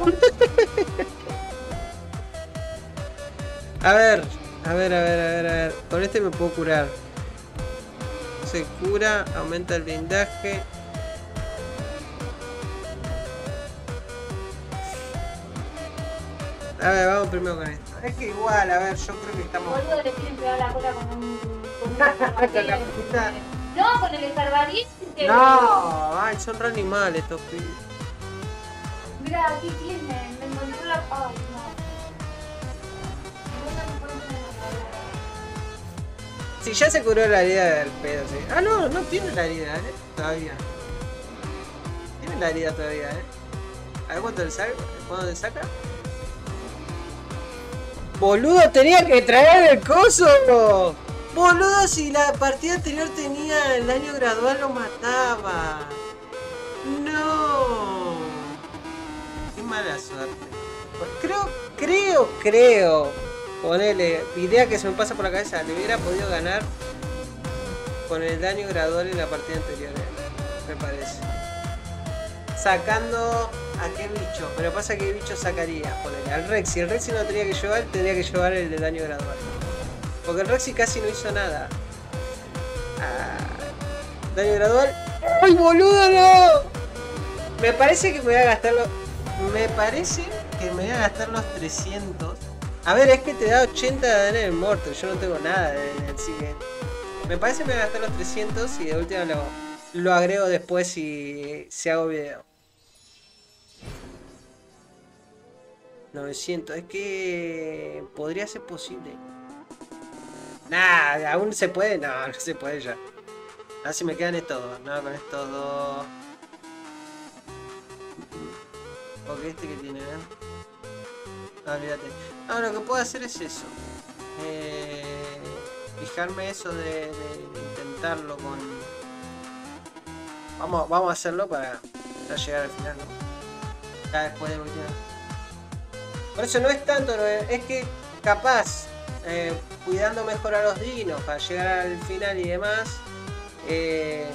S1: A ver, a ver, a ver, a ver, a ver. Con este me puedo curar. Se cura, aumenta el blindaje. A ver, vamos primero con esto. Es que igual, a ver, yo creo que estamos...
S2: Boludo, le quieren pegar la cola con un... Con, un
S1: Con la puta.
S2: No, con el escarbadiente.
S1: No, ay, son re animales estos pibes.
S2: Mira, aquí tiene, me encontró la... Ay, no.
S1: Si ya se curó la herida del pedo, sí. Ah, no, no tiene la herida, eh. Todavía. Tiene la herida todavía, eh. A ver cuánto le saca. ¿Cuándo le saca? Boludo, tenía que traer el coso. Boludo, si la partida anterior tenía el daño gradual, lo mataba. No. Qué mala suerte. Pues creo, creo, creo. Ponele, idea que se me pasa por la cabeza. Le hubiera podido ganar con el daño gradual en la partida anterior, eh, me parece. Sacando a qué bicho, pero pasa que bicho sacaría, ponele, al Rexy. El Rexy no tenía que llevar, tendría que llevar el de daño gradual. Porque el Rexy casi no hizo nada. Ah, daño gradual. ¡Ay, boludo, no! Me parece que me voy a gastar los... Me parece que me voy a gastar los trescientos. A ver, es que te da ochenta de daño en el Mortal. Yo no tengo nada en el sigue. Me parece que me voy a gastar los trescientos y de última lo, lo agrego después si, si hago video. novecientos, es que podría ser posible. Nah, aún se puede, no, no se puede ya. A ver si me quedan estos dos, no, con estos dos. Porque este que tiene, ¿eh? No, olvídate. No, lo que puedo hacer es eso. Eh, fijarme eso de, de, de intentarlo con... Vamos, vamos a hacerlo para ya llegar al final, ¿no? Ya después de última. Por eso no es tanto, no es, es que capaz, eh, cuidando mejor a los dinos para llegar al final y demás. Eh,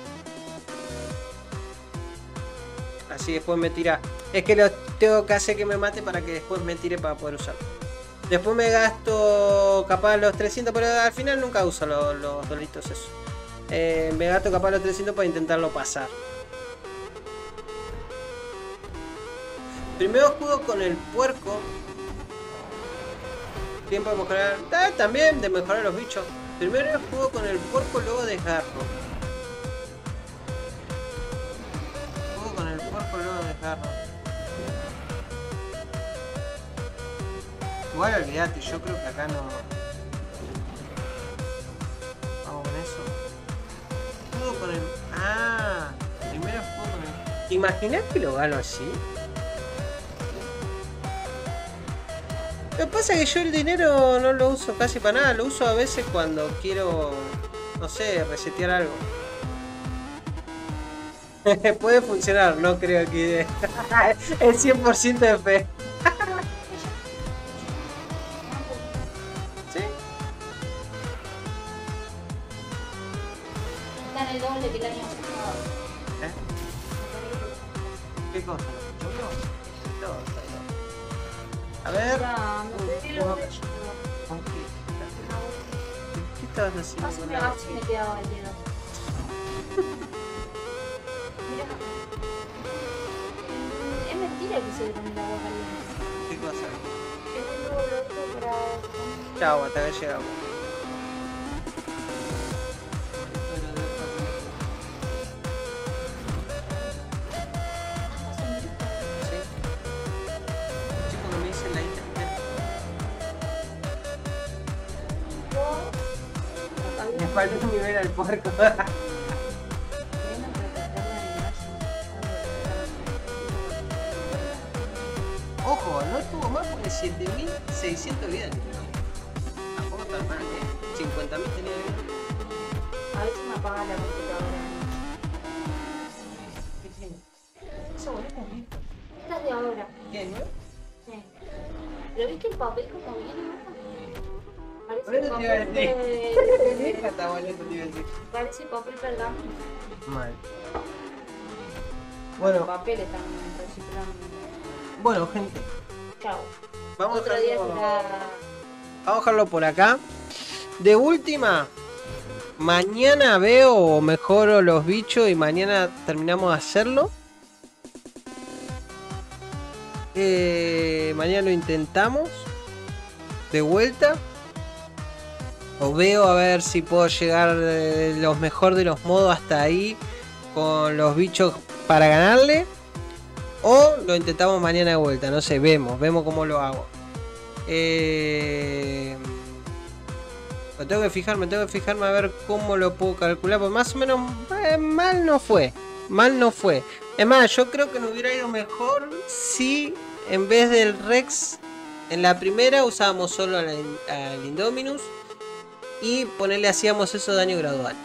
S1: así después me tira. Es que lo tengo que hacer que me mate para que después me tire para poder usarlo. Después me gasto capaz los trescientos, pero al final nunca uso los, los dolitos esos. Eh, me gasto capaz los trescientos para intentarlo pasar. Primero juego con el puerco. Tiempo de mejorar. Ah, también de mejorar los bichos. Primero juego con el puerco, luego desgarro. Juego con el puerco, luego desgarro. Igual olvídate, yo creo que acá no. Vamos con eso. Juego con el. Ah, primero juego con el. ¿Te imaginas que lo gano así? Lo que pasa es que yo el dinero no lo uso casi para nada, lo uso a veces cuando quiero, no sé, resetear algo. Puede funcionar, no creo que... es cien por ciento de fe. ¿Sí?
S2: Está en el doble que el año pasado.
S1: ¿Eh? ¿Qué cosa? ¿Yo? Todo, todo. A ver...
S2: Ya, me pedí los
S1: uno-
S2: bellos.
S1: ¿Con qué? ¿Qué estabas haciendo
S2: Así
S1: con
S2: me
S1: la
S2: así me quedaba el dedo. Mirá. Mm, Es mentira que se con el agua caliente.
S1: ¿Qué cosa?
S2: Es un nuevo loco para...
S1: Chao, hasta que llegamos. ¿Sí? Chico, que me dicen la isla entera. Me falta un nivel al puerco. Ojo, no estuvo mal porque siete mil seiscientos vidas. Tampoco tan mal, ¿eh? cincuenta mil tenía vida.
S2: A ver si me apaga la computadora.
S1: ¿Qué tiene? Eso bonito, ¿eh?
S2: Esta es de ahora.
S1: ¿Qué es nuevo?
S2: Sí. ¿Pero viste el papel como viene? Parece
S1: Por eso te iba a
S2: papel
S1: decir.
S2: de...
S1: Está bonito, te iba a decir.
S2: Parece papel pergamino.
S1: Mal.
S2: Los
S1: Bueno,
S2: papeles también reciclando.
S1: bueno, gente.
S2: Chao.
S1: Vamos a
S2: Otro día
S1: dejarlo,
S2: será...
S1: vamos a dejarlo por acá. De última, mañana veo o mejoro los bichos y mañana terminamos de hacerlo. Eh, mañana lo intentamos de vuelta. O veo a ver si puedo llegar de los mejor de los modos hasta ahí con los bichos para ganarle. O lo intentamos mañana de vuelta, no sé, vemos, vemos cómo lo hago. Eh... Me tengo que fijar, me tengo que fijarme a ver cómo lo puedo calcular. Pues más o menos eh, mal no fue. Mal no fue. Es más, yo creo que nos hubiera ido mejor si en vez del Rex en la primera usábamos solo al, al Indominus y ponerle hacíamos eso de daño gradual.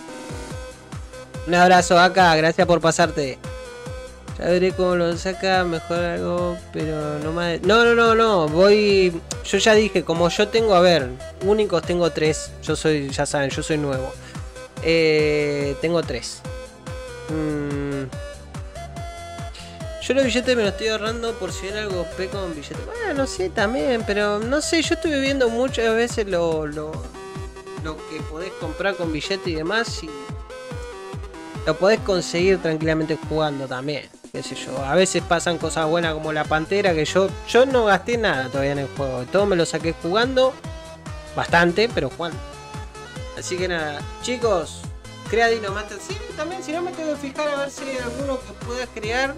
S1: Un abrazo acá, gracias por pasarte. Ya veré cómo lo saca, mejor algo, pero no más... No, no, no, no, voy... Yo ya dije, como yo tengo, a ver, únicos tengo tres. Yo soy, ya saben, yo soy nuevo. Eh, tengo tres. Mm. Yo los billetes me los estoy ahorrando por si viene algo P con billetes. Bueno, no sé, también, pero no sé, yo estuve viendo muchas veces lo, lo, lo que podés comprar con billetes y demás y... Lo podés conseguir tranquilamente jugando también. Qué sé yo. A veces pasan cosas buenas como la pantera. Que yo, yo no gasté nada todavía en el juego. Todo me lo saqué jugando. Bastante, pero jugando. Así que nada. Chicos. Crea Dinomaster. Sí, también. Si no me tengo que fijar a ver si hay alguno que pueda crear.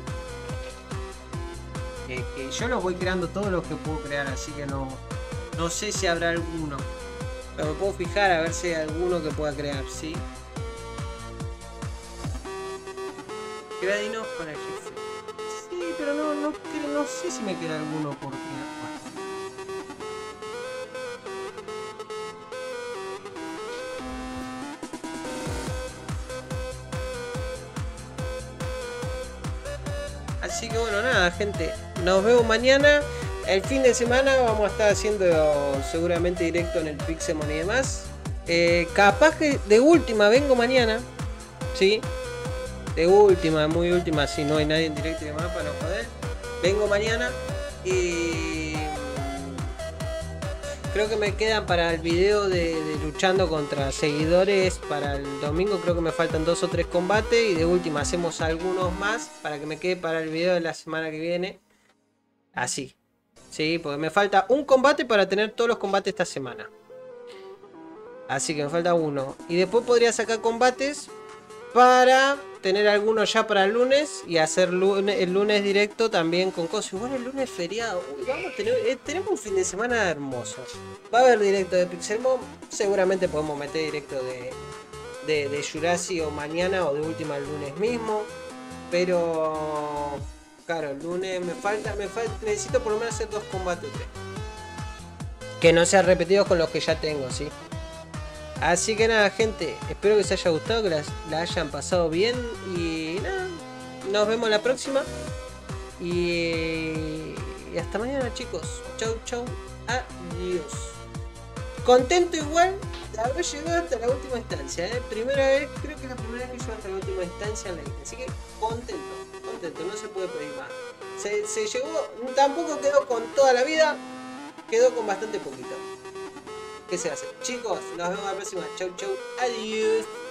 S1: Que, que yo los voy creando todos los que puedo crear. Así que no. No sé si habrá alguno. Pero me puedo fijar a ver si hay alguno que pueda crear, ¿sí? Gradinos para el jefe. Sí, pero no, no, no sé si me queda alguno por crear. Así que bueno, nada, gente. Nos vemos mañana. El fin de semana vamos a estar haciendo seguramente directo en el Pixelmon y demás. Eh, capaz que de última vengo mañana. ¿Sí? De última, muy última, si no hay nadie en directo y demás para no joder. Vengo mañana y creo que me quedan para el video de, de luchando contra seguidores para el domingo. Creo que me faltan dos o tres combates y de última hacemos algunos más para que me quede para el video de la semana que viene. Así. Sí, porque me falta un combate para tener todos los combates esta semana. Así que me falta uno. Y después podría sacar combates para tener algunos ya para el lunes y hacer lunes, el lunes directo también con cosas. Igual el lunes es feriado. Uy, vamos a tener, eh, tenemos un fin de semana hermoso. Va a haber directo de Pixelmon. Seguramente podemos meter directo de, de, de Jurassic o mañana o de última el lunes mismo. Pero claro, el lunes me falta, me falta, necesito por lo menos hacer dos combates tres. Que no sean repetidos con los que ya tengo, ¿sí? Así que nada, gente, espero que les haya gustado, que las, la hayan pasado bien y nada, nos vemos la próxima y, y hasta mañana, chicos. Chau, chau, adiós. Contento igual de haber llegado hasta la última instancia, ¿eh? Primera vez, creo que es la primera vez que llego hasta la última instancia en la isla, así que contento, contento, no se puede pedir más. Se, se llegó, tampoco quedó con toda la vida, quedó con bastante poquito. ¿Qué se hace? Chicos, nos vemos la próxima. Chau, chau. Adiós.